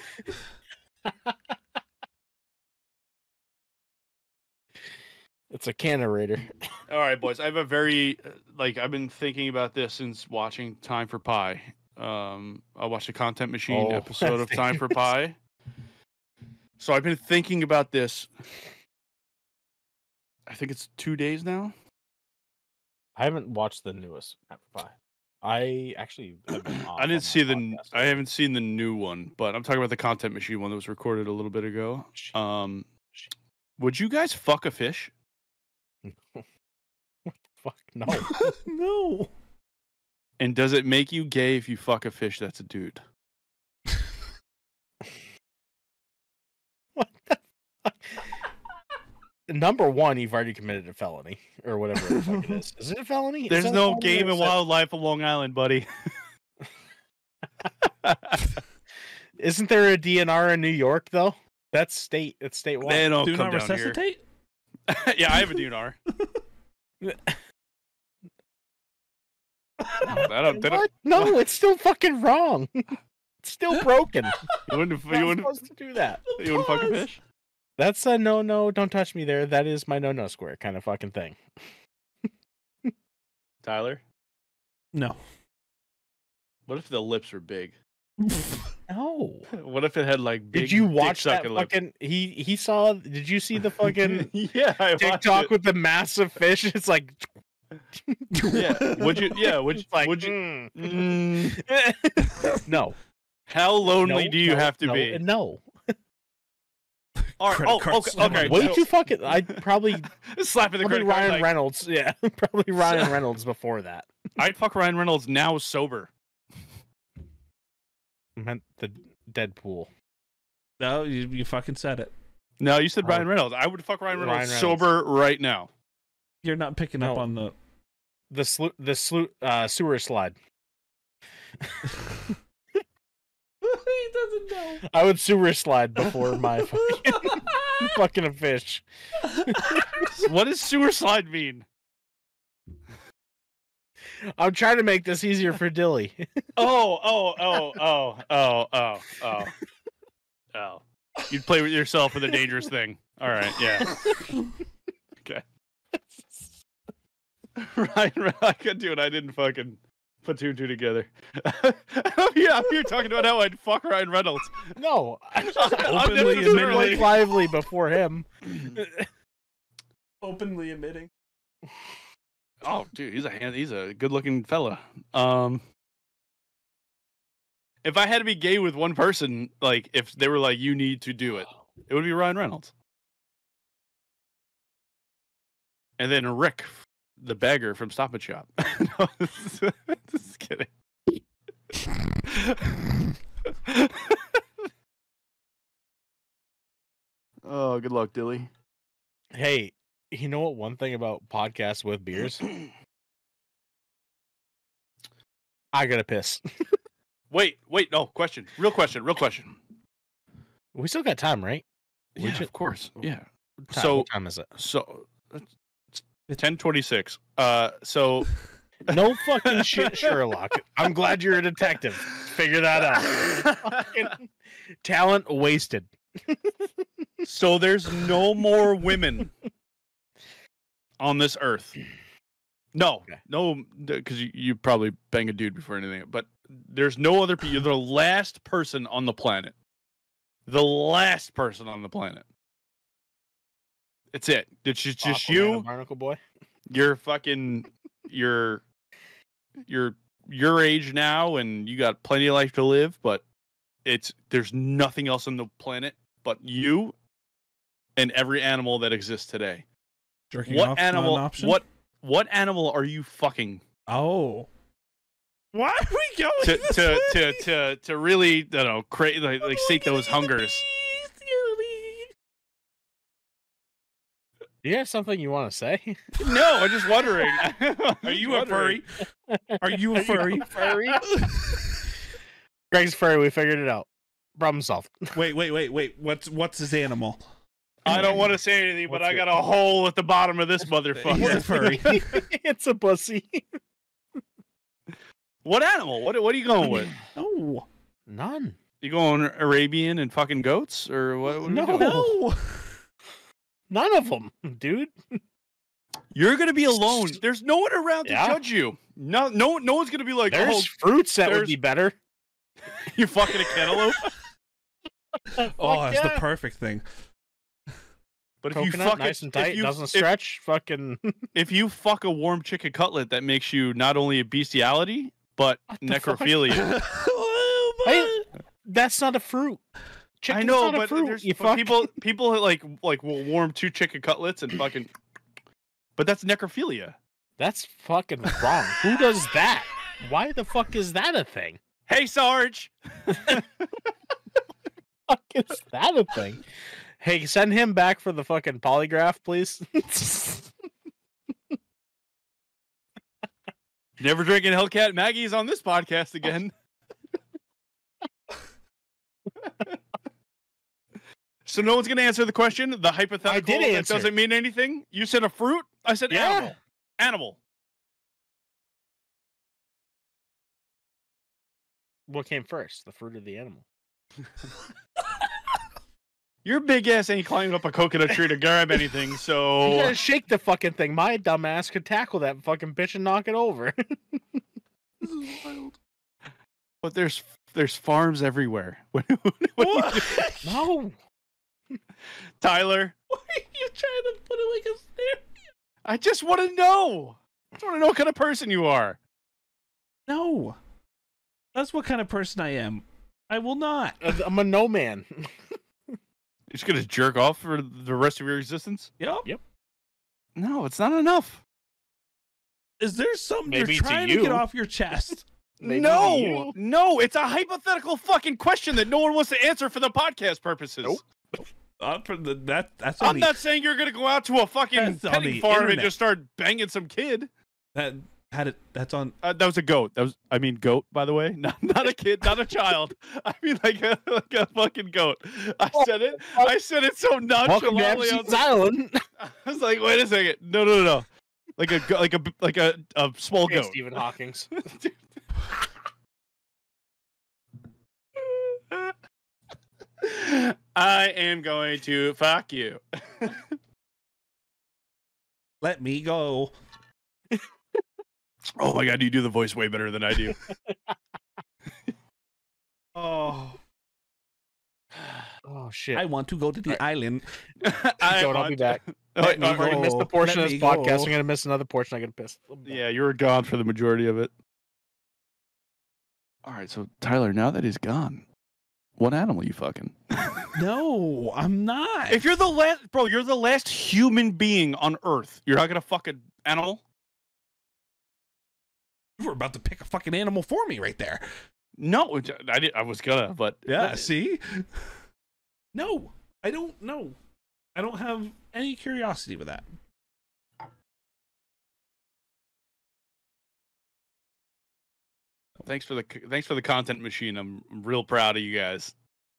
It's a cannerator. All right, boys. I have a very uh, like I've been thinking about this since watching Time for Pie. Um, I watched the Content Machine Oh, episode of Time for Pie. So I've been thinking about this. I think it's two days now. I haven't watched the newest Time for Pie. I actually have been off I on didn't that see the. podcast. I haven't seen the new one, but I'm talking about the Content Machine one that was recorded a little bit ago. Um, would you guys fuck a fish? Fuck no. No. And does it make you gay if you fuck a fish that's a dude? What the fuck? Number one, you've already committed a felony or whatever the fuck it is. Is it a felony? Is There's that a no felony game or and is that- wildlife of Long Island, buddy. Isn't there a D N R in New York though? That's state. It's statewide. They don't Do come not down here. resuscitate? Yeah, I have a D N R. I don't. They don't What? No, it's still fucking wrong. It's still broken. you wouldn't. You're You not wouldn't. supposed to do that. You wouldn't fuck a fish. That's a no, no, don't touch me there. That is my no, no square kind of fucking thing. Tyler, No. what if the lips were big? No. What if it had like big Did you watch that dick-sucking lips? fucking? He he saw. Did you see the fucking yeah, I watched TikTok it. with the massive fish? It's like, Yeah, would you? Yeah, would you? it's like, would you? mm. Mm, no. how lonely No, do you no, have to no, be? and No. All right, Credit oh, card okay, slam okay. on Way so- too fucking. I'd probably Slapping the probably credit card. Ryan like, Reynolds. Yeah, probably Ryan Reynolds before that. I'd fuck Ryan Reynolds now sober. I meant the Deadpool. No, you, you fucking said it. No, you said Oh. Ryan Reynolds. I would fuck Ryan Reynolds, Ryan Reynolds. sober right now. You're not picking up No. on the. The slu- the slu- uh, sewer slide. He doesn't know. I would sewer slide before my fucking, fucking a fish. What does sewer slide mean? I'm trying to make this easier for Dilly. Oh, oh, oh, oh, oh, oh, oh, oh. You'd play with yourself with a dangerous thing. All right, yeah. Okay. Ryan, I could do it. I didn't fucking put two and two together. Yeah, you're talking about how I'd fuck Ryan Reynolds. No, Openly Blake admitting. Lively before him. Openly admitting. Oh, dude, he's a hand, he's a good-looking fella. Um, if I had to be gay with one person, like if they were like, "You need to do it," it would be Ryan Reynolds, and then Rick, the beggar from Stop and Shop. No, this is, just kidding. Oh, good luck, Dilly. Hey, you know what? One thing about podcasts with beers, I gotta piss. Wait, wait, no question. Real question. Real question. We still got time, right? We Yeah, should- of course. Yeah. Time, So, what time is it? so it's ten twenty-six. Uh, so No fucking shit, Sherlock. I'm glad you're a detective. Figure that out. Fucking talent wasted. so there's no more women on this earth. No, Okay. no, because you, you probably bang a dude before anything. But there's no other people. You're the last person on the planet. The last person on the planet. It's it. It's just, just Aquaman you. and Barnacle Boy. You're fucking. You're. You're your age now, and you got plenty of life to live. But it's there's nothing else on the planet but you and every animal that exists today. Jerking What off's not an animal? option? What what animal are you fucking Oh. Why are we going to this to, way? to to to really you know create like, like sate those hungers? Do you have something you want to say? No, I'm just wondering. Are you a furry? Are you a furry? Furry? Greg's furry. We figured it out. Problem solved. Wait, wait, wait, wait. What's what's his animal? I don't want to say anything, but What's I it? got a hole at the bottom of this He's a motherfucker. furry. It's a pussy. What animal? What what are you going with? No. None. You going Arabian and fucking goats, or what? what are we No. doing? No. None of them, dude. You're gonna be alone. There's no one around to Yeah. judge you. No, no, no one's gonna be like, There's "Oh, fruits that would there's- be better. you're fucking a cantaloupe." Oh, that's yeah. the perfect thing. But if you Coconut, fuck nice it, and tight, if you, doesn't if- stretch. Fucking If, you fuck a warm chicken cutlet, that makes you not only a bestiality but the fuck? necrophilia. Hey, that's not a fruit. Chicken's I know, not a but fruit. there's You but fuck. people people like like will warm two chicken cutlets and fucking. But that's necrophilia. That's fucking wrong. Who does that? Why the fuck is that a thing? Hey, Sarge. Fuck is that a thing? Hey, send him back for the fucking polygraph, please. Never drinking Hellcat Maggie's on this podcast again. So no one's gonna answer the question. The hypothetical I did that answer. doesn't mean anything. You said a fruit. I said Yeah. animal. Animal. What came first, the fruit or the animal? Your big ass ain't climbing up a coconut tree to grab anything, You so gotta shake the fucking thing. My dumb ass could tackle that fucking bitch and knock it over. This is wild. but there's there's farms everywhere. What, what do you do? No. Tyler, Why are you trying to put it like a snare? I just want to know. I just want to know what kind of person you are. No. That's what kind of person I am. I will not. I'm a no man. You're just gonna jerk off for the rest of your existence? Yep. Yep. No, it's not enough. Is there something Maybe you're to trying to, you. get off your chest? Maybe to no, you. no, it's a hypothetical fucking question that no one wants to answer for the podcast purposes. Nope. Uh, for the, that, that's I'm on the, not saying you're gonna go out to a fucking That's on petting the farm and internet. just start banging some kid. that had it. That's on. Uh, that was a goat. That was, I mean, goat, by the way, not not a kid, not a child. I mean, like a like a fucking goat. I said it. I said it so Welcome to nonchalantly. I was, Epstein's Island. I was like, wait a second. No, no, no, no. Like a go- like a like a, a small Hey, goat. Stephen Hawking's. I am going to fuck you. Let me go. Oh my god, you do the voice way better than I do. Oh, Oh shit. I want to go to the Alright. island. I Don't, I'll be want- back. Oh, Let wait, me I've already go. missed the portion Let of this me podcast. go. I'm gonna miss another portion. I gotta piss. yeah, you were gone for the majority of it. All right, so Tyler, now that he's gone, what animal you fucking? No, I'm not. If you're the last, bro, you're the last human being on Earth. You're not gonna fuck an animal. You were about to pick a fucking animal for me right there. No, I did. I was gonna, but Yeah, see? No, I don't know. I don't have any curiosity with that. Thanks for the thanks for the content machine. I'm, I'm real proud of you guys.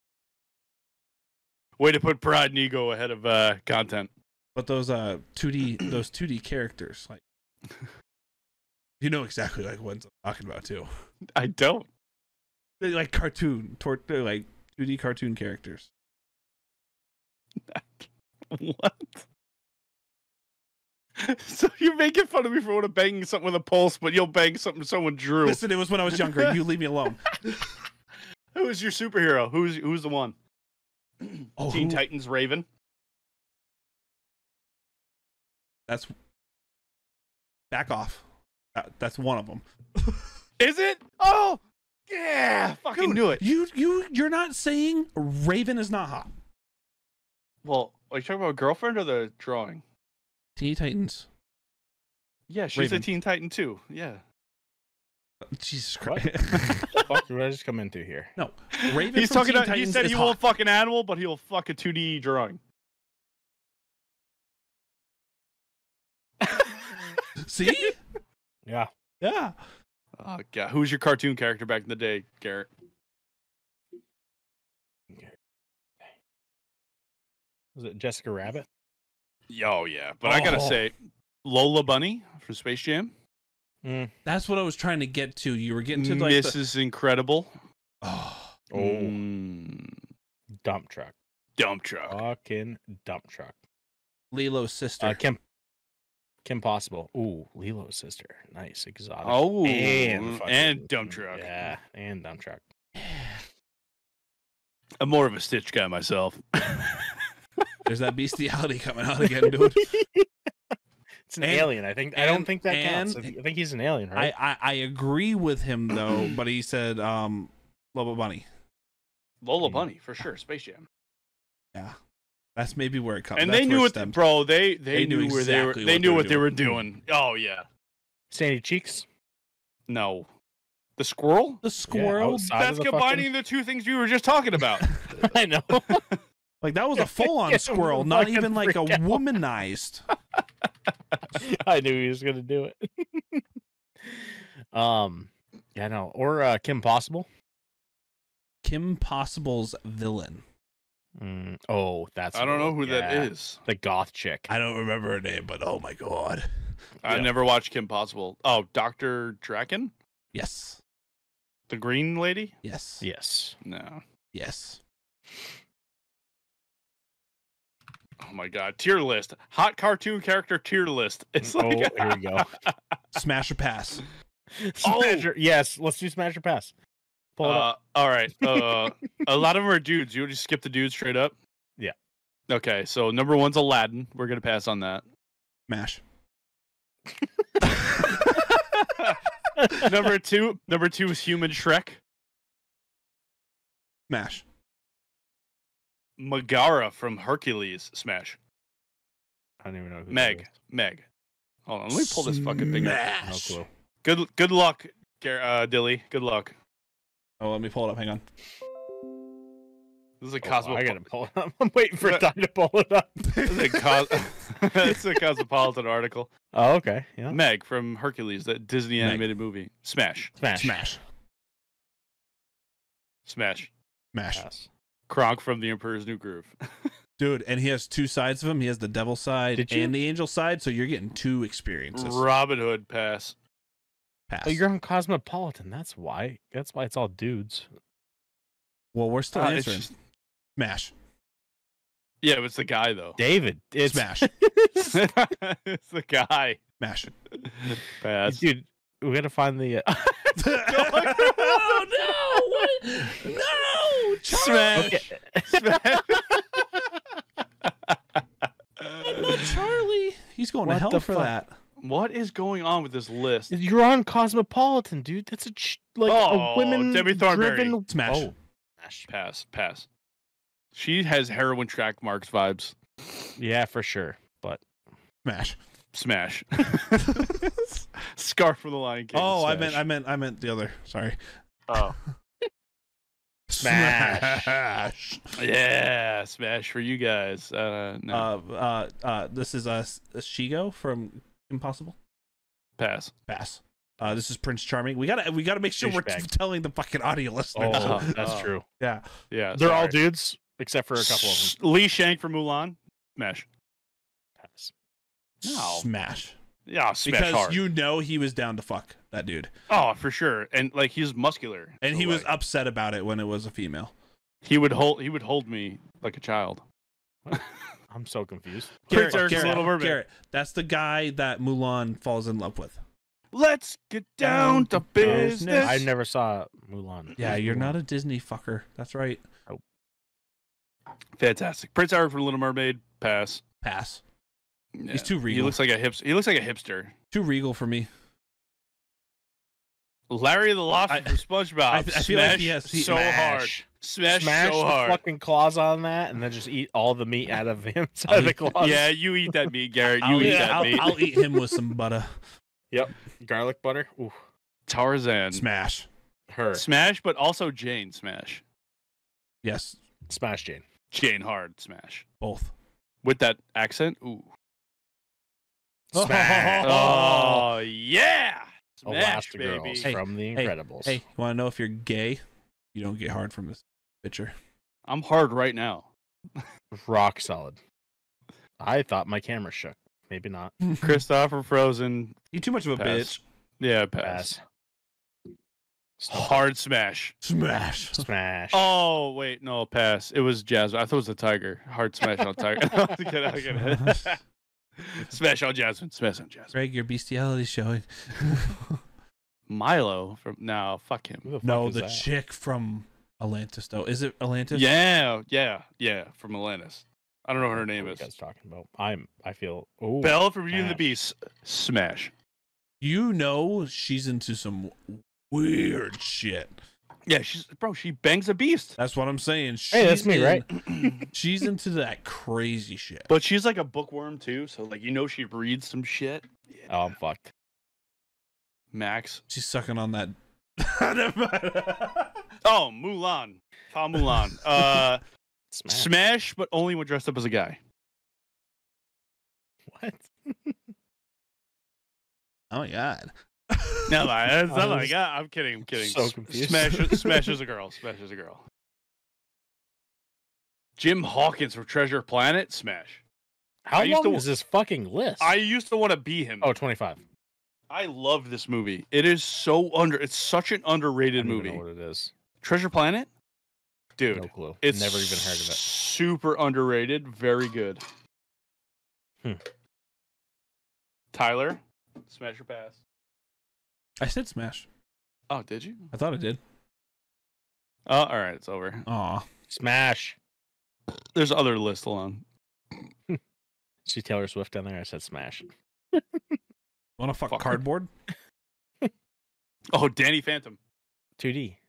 Way to put pride and ego ahead of uh, content. But those uh two D those two D characters, like you know exactly like what I'm talking about too. I don't. They're like cartoon, tor- they're like two D cartoon characters. What? So you're making fun of me for want to bang something with a pulse, but you'll bang something someone drew. Listen, it was when I was younger. You leave me alone. Who is your superhero? Who's who's the one? Oh, Teen who- Titans Raven. That's back off. That, that's one of them. Is it? Oh, yeah! Fucking do it. You you you're not saying Raven is not hot. Well, are you talking about girlfriend or the drawing? Teen Titans. Yeah, she's Raven. a Teen Titan too. Yeah. Jesus What? Christ. Fuck, did I just come into here? No, Raven. He's from talking Teen about. He Titans said is he hot. won't fuck an animal, but he'll fuck a two D drawing. See? Yeah. Yeah. Oh god, who's your cartoon character back in the day, Garrett? Was it Jessica Rabbit? Oh yeah, but I gotta Oh. say, Lola Bunny from Space Jam. Mm. That's what I was trying to get to. You were getting to like the, Missus Incredible. oh, Oh, Mm, dump truck. dump truck. Fucking dump truck. Lilo's sister. Uh, Kim. Kim Possible. Ooh, Lilo's sister. Nice, exotic. Oh, and, fucking- and dump truck. Yeah, and dump truck. I'm more of a Stitch guy myself. There's that bestiality coming out again, dude. It's an And- alien. I think. I don't and- think that counts. and- I think he's an alien, I, right? I I agree with him though, but he said um Lobo Bunny. Lola Bunny for sure. Space Jam. Yeah. That's maybe where it comes. And that's they where knew it what, stemmed. bro. They they, They knew knew where they were. exactly They what knew they were what they doing. were doing. Oh yeah. Sandy Cheeks. No, the squirrel. The squirrel. outside- That's of the combining the two things we were just talking about. I know. Like that was a full on Yeah, squirrel, not fucking even like a freak out. womanized. I knew he was gonna do it. um, yeah, no, or uh, Kim Possible. Kim Possible's villain. Mm, oh, that's I don't know who yeah, that is. The goth chick. I don't remember her name, but oh my god. I Yeah. never watched Kim Possible. Oh, Doctor Draken. Yes. The green lady? Yes. Yes. No. Yes. Oh my god. Tier list. Hot cartoon character tier list. It's Oh, like here we go. Smash or pass? Smasher. Yes, let's do Smash or Pass. Pull it uh, up. all right. Uh, a lot of them are dudes. You would just skip the dudes straight up? Yeah. Okay, so number one's Aladdin. We're gonna pass on that. Smash. number two, number two is Human Shrek. Smash. Megara from Hercules. Smash. I don't even know who Meg. that is. Meg. Hold on, let me pull this fucking thing up. No Smash. clue. Good, good luck, Gar- uh, Dilly. Good luck. Oh, let me pull it up. Hang on. This is a Oh, Cosmo. I gotta pull it up. I'm waiting for time to pull it up. This is a, cos- this is a Cosmopolitan article. Oh, okay. Yeah. Meg from Hercules, that Disney Meg. animated movie. Smash. Smash. Smash. Smash. Smash. Pass. Kronk from The Emperor's New Groove. Dude, and he has two sides of him. He has the devil side Did you? and the angel side, so you're getting two experiences. Robin Hood. Pass. Pass. Oh, you're on Cosmopolitan. That's why. That's why it's all dudes. Well, we're still Uh, it's answering. just- Smash. yeah, but it's the guy though. David. It's Smash. it's the guy. Smash. Pass. Dude, we gotta find the. Uh... oh no! What? No! Charlie! Smash. Not Charlie. He's going to What hell the for fuck? that. What is going on with this list? You're on Cosmopolitan, dude. That's a ch- like Oh, a women Debbie Thornberry. driven. Smash. Oh, Smash. Pass. Pass. She has heroin track marks vibes. Yeah, for sure. But Smash. Smash. Scar from the Lion King. Oh, I Smash. meant, I meant, I meant the other. Sorry. Oh. Smash. Smash. Yeah, Smash for you guys. Uh, no. Uh, uh, uh, this is uh, Shigo from Impossible. Pass. Pass. Uh, this is Prince Charming. We gotta, we gotta make sure we're Douchebag. telling the fucking audio listeners. oh, Oh, that's oh. true. Yeah. Yeah, They're all sorry. dudes except for a couple of them. Lee Shank from Mulan. Smash. Pass. No. Smash. Yeah, smash Because hard. you know he was down to fuck that dude, Oh, for sure. And like he's muscular. and so, he was like, upset about it when it was a female. He would hold. He would hold me like a child. I'm so confused. Prince Eric's Little Mermaid. Garrett, that's the guy that Mulan falls in love with. Let's get down to business. I never saw Mulan. Yeah, you're not a Disney fucker. That's right. Fantastic. Prince Eric from Little Mermaid. Pass. Pass. Yeah. He's too He regal. looks like a hipster. He looks like a hipster. Too regal for me. Larry the Lobster I- from SpongeBob. I- I feel like Smash he has- he- so Smash. hard. Smash, Smash so the hard. fucking claws on that, and then just eat all the meat out of him I'll inside the eat- claws. Yeah, you eat that meat, Garrett. You I'll, eat eat, that I'll, meat. I'll eat him with some butter. Yep. Garlic butter. Ooh. Tarzan. Smash. Her. Smash, but also Jane Smash. Yes, Smash Jane. Jane Hard Smash. both. With that accent. Ooh. Smash. Oh, yeah. Smash, Elastigirls baby. Hey, from The hey, Incredibles. Hey, you want to know if you're gay? You don't get hard from this picture. I'm hard right now. Rock solid. I thought my camera shook. Maybe not. Christopher Frozen. You too much of a Pass. bitch. Yeah, pass. Pass. Hard smash. Smash. Smash. Oh, wait. No, pass. It was Jasmine. I thought it was the tiger. Hard smash on tiger. I was kidding, I was kidding. Smash on Jasmine. Smash on Jasmine. Greg, your bestiality showing. Milo from. No, fuck him. Who the fuck No, is the that? chick from Atlantis, though. Is it Atlantis? Yeah, yeah, yeah. From Atlantis. I don't know what her name What are is. you guys talking about? I'm. I feel. Oh. Belle from Beauty and the Smash. Beast. Smash. You know she's into some weird shit. Yeah, she's bro. She bangs a beast, That's what I'm saying. Hey, that's She's me, in- right? She's into that crazy shit. but she's like a bookworm too. So like you know she reads some shit. Oh, I'm fucked. Max. She's sucking on that. Oh, Mulan. Fa Mulan. Uh, Smash. Smash, but only when dressed up as a guy. What? Oh my god. No, that's not I like was I, I'm kidding. I'm kidding. so S- confused. Smash, Smash is a girl. Smash is a girl. Jim Hawkins from Treasure Planet. Smash. How I used long to- is this fucking list? I used to want to be him. Oh, twenty-five. I love this movie. It is so under. It's such an I underrated don't even movie. know what it is. Treasure Planet, dude. No clue. It's Never even heard of it. Super underrated. Very good. Hmm. Tyler, smash or pass? I said smash. Oh, did you? I thought I did. Oh, all right. It's over. Aw. Smash. There's other list along. See Taylor Swift down there? I said smash. Want to fuck Fuck. cardboard? Oh, Danny Phantom. two D.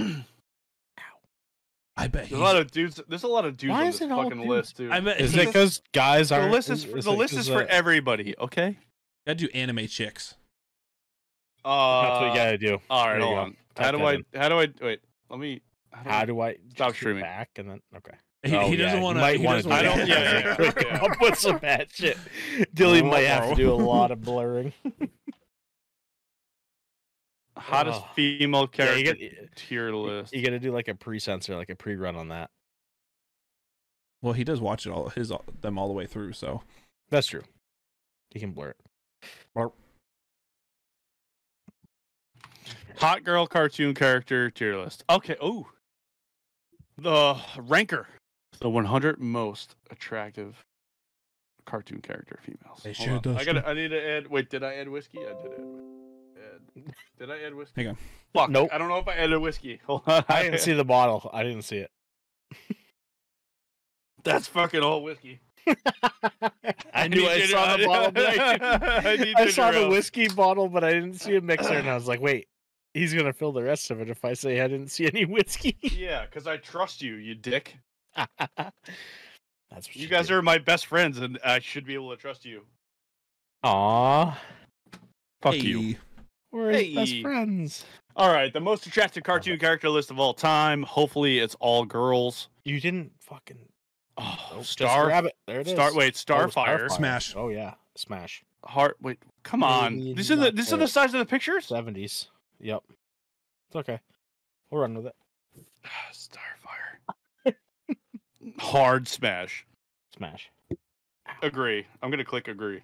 I bet There's he's... a lot of dudes. There's a lot of dudes Why on is this it all fucking dudes? list, dude. I bet Is he's... it because guys the aren't? list is, for, the it list 'cause, is for uh, everybody. Okay. Gotta do anime chicks. Uh, That's what you gotta do. all right, There you hold go. on. Type How do that I? in. How do I? Wait. Let me. How do I Stop just hit streaming. back and then okay? He, Oh, he yeah, doesn't you want to. might He wanna doesn't do I want don't- to. yeah, yeah, Quick, yeah. come up with some bad shit. Dilly might have to do a lot of blurring. Hottest Oh. female Yeah, character you got- tier list. You got to do like a pre-censor, like a pre-run on that. Well, he does watch it all his them all the way through. So That's true. You can blur it. Hot girl cartoon character tier list. Okay. Oh, the ranker, the one hundred most attractive cartoon character females. They Hold sure on. does, I got. I need to add. Wait, did I add whiskey? I did add. add did I add whiskey? Hang on. Fuck. Nope. I don't know if I added whiskey. Hold on. I didn't see the bottle. I didn't see it. That's fucking all whiskey. I knew I need saw ginger- the bottle, but I, didn't. I need I saw ginger the ale. whiskey bottle, but I didn't see a mixer, and I was like, "Wait, he's gonna fill the rest of it if I say I didn't see any whiskey." Yeah, because I trust you, you dick. That's what You guys are my best friends, and I should be able to trust you. Aw, Fuck Hey. you. we're his best Hey. friends. All right, the most attractive cartoon character list of all time. Hopefully, it's all girls. You didn't fucking Oh, nope, just Star. grab it. There it is. Star. Wait, Oh, Starfire. Smash. Oh yeah, Smash. Heart. Wait, come on. Maybe These are the. not These are there. the size of the pictures. Seventies. Yep. It's okay. We'll run with it. Starfire. Hard smash. Smash. Agree. I'm gonna click agree.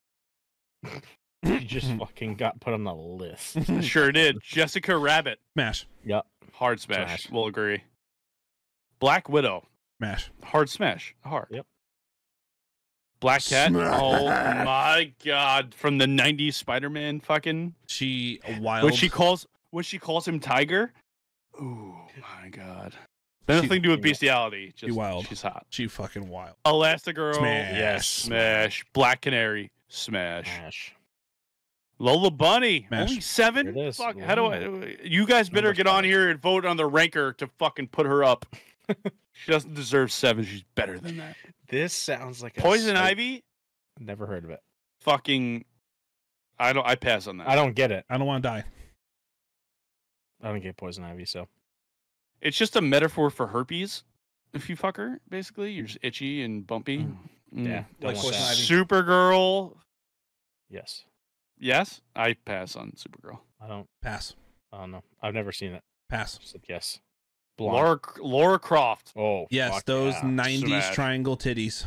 You just fucking got put on the list. Sure did. Jessica Rabbit. Smash. Yep. Hard smash. Smash. We'll agree. Black Widow. Smash. Hard smash. Hard. Yep. Black Cat. Smash. Oh my god. From the nineties Spider-Man fucking She wild. when she calls when she calls him Tiger. Ooh my god. Nothing to do with She- bestiality. Just wild. she's hot. She fucking wild. Elastigirl. Smash. Yes. Smash. Black Canary. Smash. Smash. Lola Bunny. Smash. Only seven? There it is. Fuck. How do I you guys better Number get on seven. here and vote on the ranker to fucking put her up. She doesn't deserve seven. She's better than that. This sounds like a Poison site- Ivy. Never heard of it. Fucking. I don't. I pass on that. I don't get it. I don't want to die. I don't get poison ivy. So It's just a metaphor for herpes. If you fuck her, basically, you're just itchy and bumpy. Mm. Mm. yeah, don't Like want poison that. ivy. Supergirl. Yes, Yes, I pass on Supergirl. I don't. Pass. I don't know. I've never seen it. Pass. Just like yes. Blonde. Laura Laura Croft. Oh Yes, fuck those yeah. nineties Smash. triangle titties.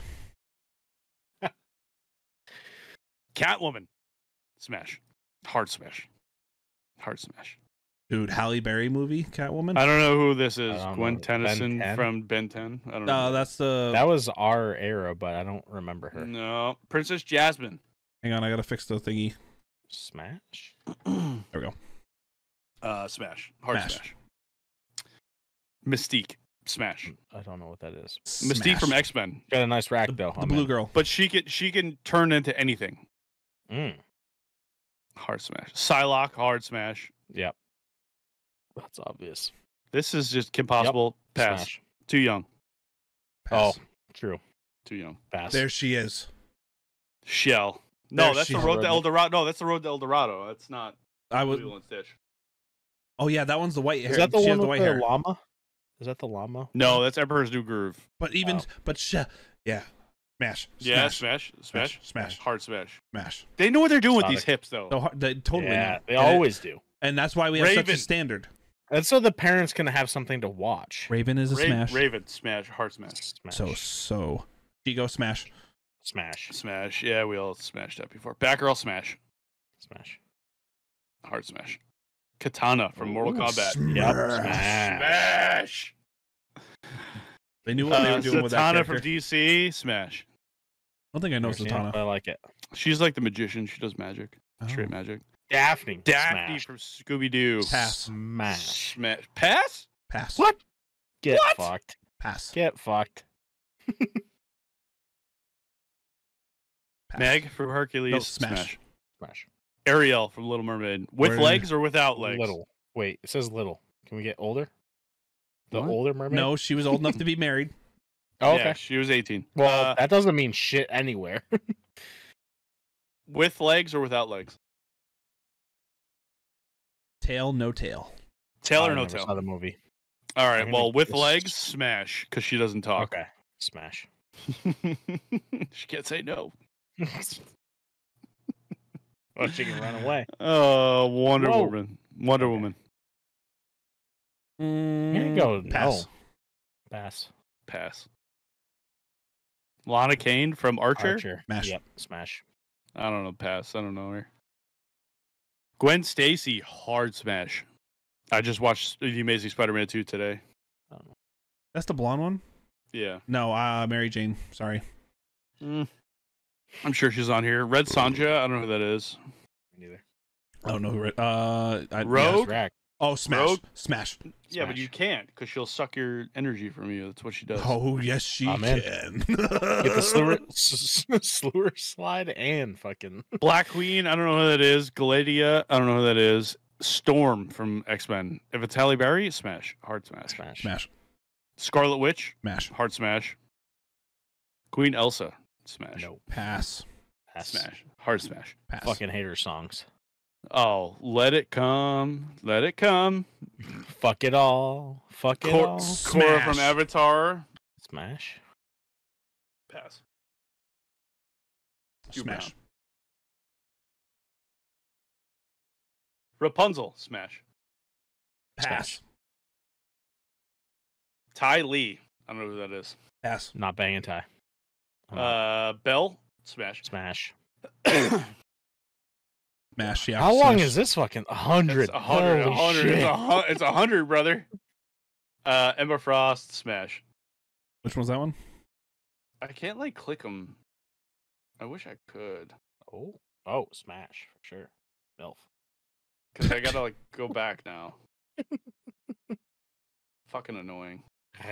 Catwoman. Smash. Hard smash. Hard smash. Dude, Halle Berry movie, Catwoman. I don't know who this is. I don't Gwen know. Ben Tennyson ten? from Ben ten. I don't No, know. that's the. That was our era, but I don't remember her. No. Princess Jasmine. Hang on, I gotta fix the thingy. Smash. There we go. Uh, smash. Hard Smash. smash. Mystique. Smash. I don't know what that is. Mystique from Smash. X Men. Got a nice rack the, though. the I'm blue in. girl. But she can she can turn into anything. Mm. Hard smash. Psylocke. Hard smash. Yep. That's obvious. This is just impossible. Pass. Smash. Too young. Pass. Oh, true. Too young. Pass. There she is. Shell. No, There that's she the is. road to El Dorado. No, that's the road to El Dorado. That's not I was. Lilo and Stitch. Oh yeah, that one's the white hair. Is that the she one has the with white the hair. llama? Is that the llama? No, that's Emperor's New Groove. But even, Oh. but sh- yeah, smash. Yeah, smash, smash, smash, Smash. hard smash. smash. They know what they're doing with Sonic. these hips, though. So hard, they totally yeah, know. they And it- always do. and that's why we have such a Raven. standard. And so the parents can have something to watch. Raven is a Ra- smash. Raven, smash, hard smash, Smash. So so. Chico smash. Smash. smash. Yeah, we all smashed that before. Batgirl, smash. Smash. Hard smash. Katana from Mortal Ooh, Kombat. smash. Yep, Smash. They knew what they Uh, were doing with that Satana character. from D C. Smash. I don't think I know Never seen it, Satana. but I like it. She's like the magician. She does magic. Oh. Straight magic. Daphne. Daphne Smash. from Scooby Doo. Pass. Smash. Smash. Pass? Pass. What? Get What? fucked. Pass. Get fucked. Pass. Meg from Hercules. No, smash. Smash. Smash. Ariel from Little Mermaid. With Where- legs or without legs? Little. Wait, it says little. Can we get older? The What? older mermaid? No, she was old enough to be married. Oh, Yeah, okay. she was eighteen. Well, Uh, that doesn't mean shit anywhere. with legs or without legs? Tail, no tail. Tail or I no never tail? saw the movie. All I'm right. gonna Well, with guess- legs, smash, because she doesn't talk. Okay. Smash. She can't say no. Oh, she can run away. Oh, Wonder Whoa. Woman. Wonder Okay. Woman. Mm, I'm gonna go pass. no. Pass. Pass. Lana Kane from Archer. Archer. Smash. Yep. Smash. I don't know. Pass. I don't know her. Gwen Stacy. Hard smash. I just watched The Amazing Spider-Man two today. That's the blonde one? Yeah. No, uh, Mary Jane. Sorry. Mm. I'm sure she's on here. Red Sonja. I don't know who that is. Neither. I don't know who. It, uh, I, Rogue? yeah. Rack. Oh, smash. Rogue? Smash. Yeah, but Smash. you can't because she'll suck your energy from you. That's what she does. Oh, yes, she I'm in. can. Get the slur, s- s- slur slide and fucking. Black Queen. I don't know who that is. Galadia. I don't know who that is. Storm from X-Men. If it's Halle Berry, smash. Hard smash. Smash. Smash. Scarlet Witch. Smash. Hard smash. Queen Elsa. Smash. No. Pass. Pass. Smash. Hard smash. Pass. Fucking hater songs. Oh, let it come. Let it come. Fuck it all. Fuck it Cor- all. Korra from Smash. Avatar. Smash. Pass. Smash. Rapunzel. Smash. Pass. Ty Lee. I don't know who that is. Pass. Not banging tie. I'm out. Uh, Belle. Smash. Smash. Smash. Yeah. How long smash. is this fucking a hundred? It's a hundred. A Holy hundred. It's shit. a hu- It's a hundred, brother. Uh, Emma Frost. Smash. Which one's that one? I can't like click them. I wish I could, Oh, oh, smash for sure. Milf. because I gotta like go back now. Fucking annoying.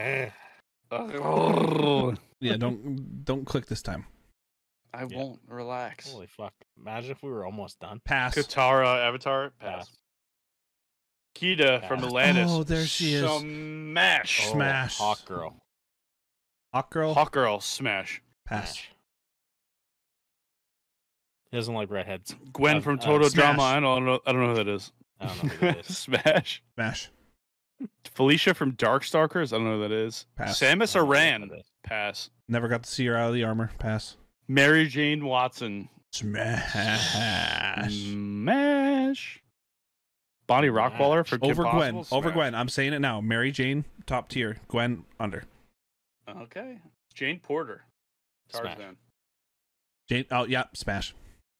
Ugh. Yeah. Don't don't click this time. I Yeah. won't relax. Holy fuck! Imagine if we were almost done. Pass. Katara, Avatar, pass. Kida from Pass. Atlantis. Oh, there she is. Smash. Oh, Smash. Hawk girl. Hawk girl. Hawk Girl, smash. Pass. Smash. He doesn't like redheads. Gwen Uh, from uh, Total Smash. Drama. I don't know. I don't know who that is. I don't know who that is. Smash. Smash. Felicia from Darkstalkers. I don't know who that is. Pass. Samus I don't know who Aran. that is. Pass. Never got to see her out of the armor. Pass. Mary Jane Watson. Smash. Smash. Bonnie Rockwaller for Kim Over Gwen. Possible? Over Smash. Gwen. I'm saying it now. Mary Jane, top tier. Gwen, under. Okay. Jane Porter. Smash. Tarzan. Jane. Oh, yeah. Smash.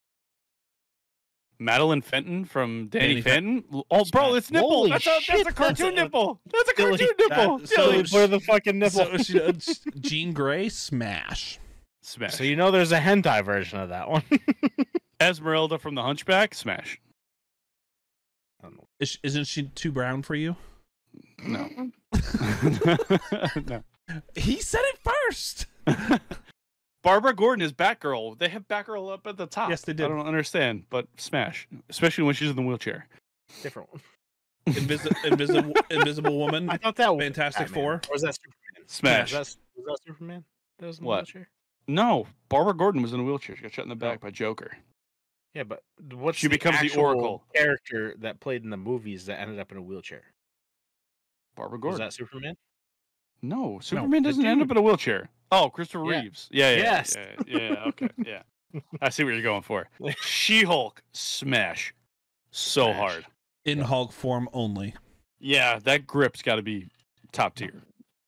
Madeline Fenton from Danny, Danny Fenton. Oh, bro, it's nipple. Holy that's, a, that's shit, a cartoon that's a- nipple. That's a Dilly, cartoon nipple. that- so Dilly. it's- For the fucking nipple. So, she, uh, Jean Grey, smash. Smash. So you know there's a hentai version of that one. Esmeralda from The Hunchback. Smash. I don't know. Is, isn't she too brown for you? No. no. He said it first. Barbara Gordon is Batgirl. They have Batgirl up at the top. Yes, they did. I don't understand, but smash, especially when she's in the wheelchair. Different one. Invisi- invisible, invisible woman. I thought that was Fantastic Batman. Four. Or was that Superman? Smash. Was that, was that Superman? That was in the What? wheelchair? No, Barbara Gordon was in a wheelchair. She got shot in the back by Joker. Yeah, but what's She the becomes the actual Oracle. character that played in the movies that ended up in a wheelchair? Barbara Was Gordon. that Superman? No, Superman the doesn't end up dude. in a wheelchair. Oh, Christopher Yeah. Reeves. Yeah, yeah, Yes. yeah, yeah, yeah, okay, yeah. I see what you're going for. She-Hulk, smash, so Smash. hard. In Hulk form only. Yeah, that grip's got to be top tier.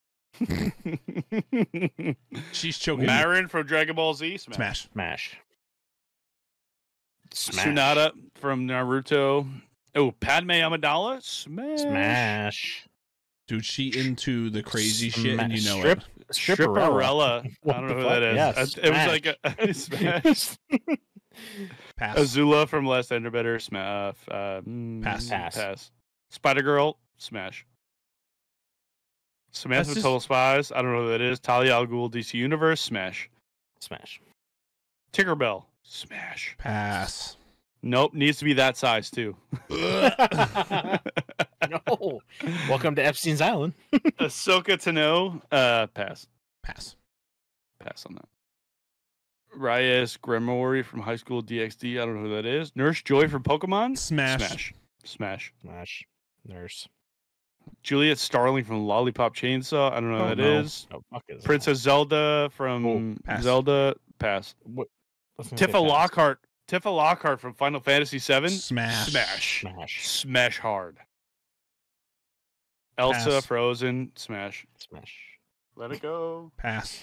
She's choking. Marin from Dragon Ball Z, smash. Smash. Smash. Smash. Tsunade from Naruto, Oh, Padme Amidala, smash. Smash. Dude, she into the crazy shit, and you know Strip, it. Stripperella. Stripperella. I What don't the know who fuck? that is. Yes, I- it was like a, a smash. Pass. Azula from Last Airbender, smash. Uh, mm, Pass. Pass. Pass. Spider Girl, smash. Samantha That's with just- Total Spies. I don't know who that is. Talia al Ghul, D C Universe, smash. Smash. Tinkerbell, smash. Pass. Nope, needs to be that size too. No. Welcome to Epstein's Island. Ahsoka Tano, uh, pass. Pass. Pass on that. Reyes Grimoire from High School D X D. I don't know who that is. Nurse Joy from Pokemon. Smash. Smash. Smash. Smash. Nurse. Juliet Starling from Lollipop Chainsaw. I don't know who Oh, that no. is. No, fuck is that? Princess Zelda from Oh, pass. Zelda. Pass. What? I was gonna say Tifa pass. Lockhart. Tifa Lockhart from Final Fantasy seven. Smash. Smash. Smash. Smash hard. Elsa Pass. Frozen. Smash. Smash. Let it go. Pass.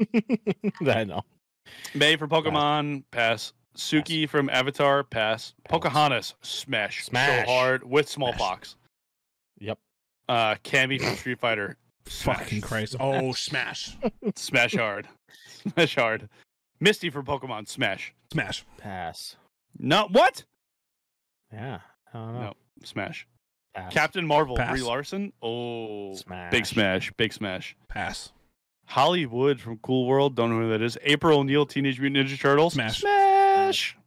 I know. May from Pokemon. Pass. Suki from Avatar. Pass. Pocahontas. Smash. Smash. So hard with smallpox. Yep. Uh, Cammy from Street Fighter. Smash. Fucking Christ. Oh, smash. Smash hard. Smash hard. Misty from Pokemon. Smash. Smash. Pass. No, what? Yeah. I don't know. No. Smash. Pass. Captain Marvel. Pass. Brie Larson. Oh. Smash. Big smash. Big smash. Pass. Hollywood from Cool World. Don't know who that is. April O'Neil, Teenage Mutant Ninja Turtles. Smash. Smash.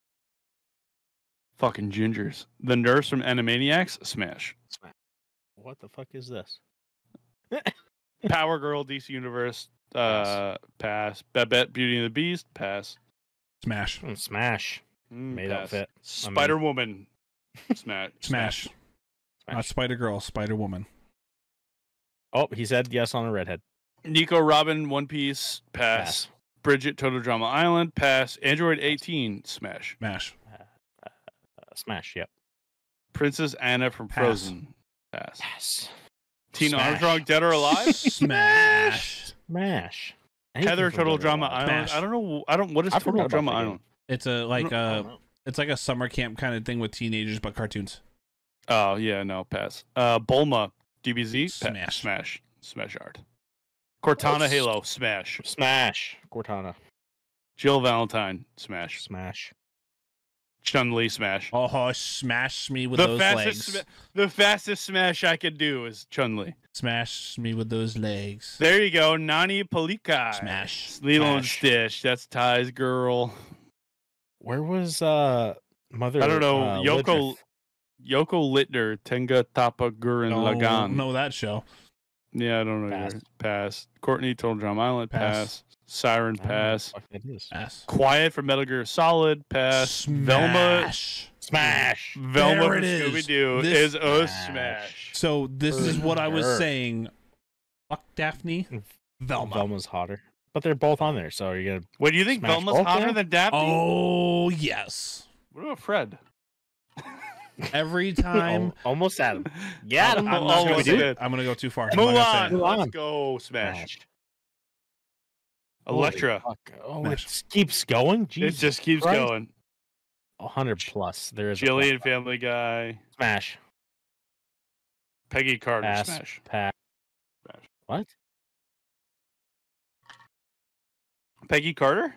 Fucking gingers. The nurse from Animaniacs. Smash. Smash. What the fuck is this? Power Girl, D C Universe. Uh, pass. Babette, Beauty and the Beast. Pass. Smash. Mm, Smash. Mm, Made pass. outfit. Spider Woman. Smash. Smash. Smash. Not Spider Girl, Spider Woman. Oh, he said yes on a redhead. Nico Robin, One Piece. Pass. Pass. Bridget, Total Drama Island. Pass. Android eighteen. Smash. Smash. Uh, smash. Yep. Princess Anna from Pass. Frozen. Pass. Yes. Tina Smash. Armstrong, Dead or Alive. Smash. Smash. Heather, Anything from Total Dead or Drama Alive. Island. Smash. I don't know. I don't. What is I Total forgot about Drama that game. Island? It's a like I a don't know. it's like a summer camp kind of thing with teenagers but cartoons. Oh yeah, no pass. Uh, Bulma, D B Z. Pa- Smash. Smash. Smash hard. Cortana, Halo. Smash. Smash. Cortana. Jill Valentine. Smash. Smash. Chun Li. Smash. Oh, smash me with the those fastest, legs. sma- the fastest smash I could do is Chun Li. Smash me with those legs. There you go, Nani Palika. Smash. Lilo and Smash. Stitch. That's Ty's girl. Where was uh Mother? I don't know. uh, Yoko. Lidrith? Yoko Littner. Tenga Tapa Gurren No, Lagann. know that show. Yeah, I don't know. Pass. Pass. Pass. Courtney, Total Drama Island. Pass. Pass. Siren. I don't know what Pass. the fuck that is. Pass. Quiet from Metal Gear Solid. Pass. Velma. Smash. Smash. Velma There from it is. Scooby Doo This- is a Smash. smash. So this is what I was Sure. saying. Fuck Daphne. Velma. Velma's hotter, but they're both on there. So are you gonna? What do you think? Smash Velma's both hotter now? than Daphne? Oh yes. What about Fred? Every time. Al- almost at him. Get I'm, him. I'm not almost gonna did. say it. I'm gonna go too far. I'm not gonna say Mulan. it. Mulan. Let's go. Smash. Smash. Electra. Holy fuck. Oh, Smash. it keeps going. It Jesus just keeps Christ. going. one hundred plus. There is a Jillian, Family Guy. Smash. Peggy Carter. Pass. Smash. Pass. Smash. What? Peggy Carter.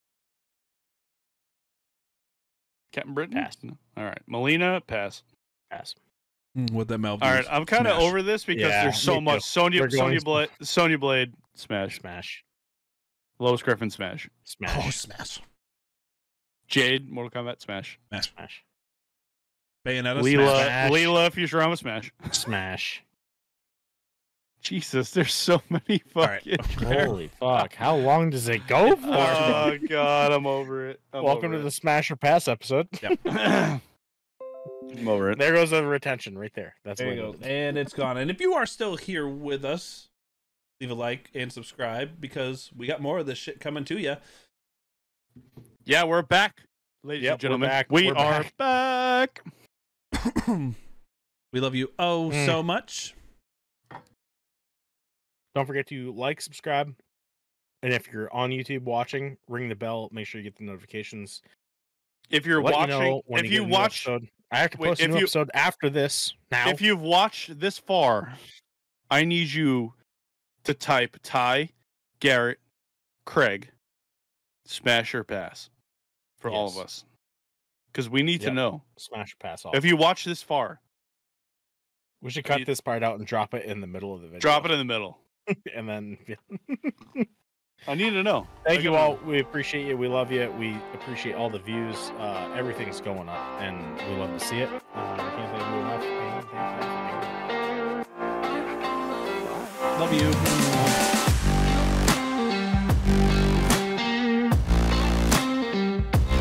Captain Britain. Pass. No. All right. Melina. Pass. Pass. Mm, With that Mel. All right. I'm kind of Smash. over this because Yeah, there's so me much. too. Sonya. We're going Sonya Blade. Sonya Blade. Smash. Smash. Lois Griffin. Smash. Smash. Oh, smash. Jade. Mortal Kombat. Smash. Smash. Bayonetta. Leela. Smash. Leela. Futurama. Smash. Smash. Jesus. There's so many All right. fucking. Holy fuck! How long does it go for? Oh God, I'm over it. I'm Welcome over to it. the Smash or Pass episode. I'm over it. There goes the retention right there. That's There what you it go. is. And it's gone. And if you are still here with us, leave a like and subscribe because we got more of this shit coming to you. Yeah, we're back, ladies Yep, and gentlemen. we're back. We We're are back. We love you oh Mm. so much. Don't forget to like, subscribe, and if you're on YouTube watching, ring the bell. Make sure you get the notifications. If you're Let you watching, know when if you you get a new watch, episode I have to Wait, post a if new you- episode after this. Now, If you've watched this far, I need you to type Ty, Garrett, Craig, smash or pass for all of Yes. us. Because we need to Yep. know. smash or pass off. If you watch this far, we should I cut need- this part out and drop it in the middle of the video. drop it in the middle. and then. I need to know. Thank I you gotta- all. We appreciate you. We love you. We appreciate all the views. Uh, everything's going up, and we love to see it. Uh, I can't thank you enough. And thank you. Love you.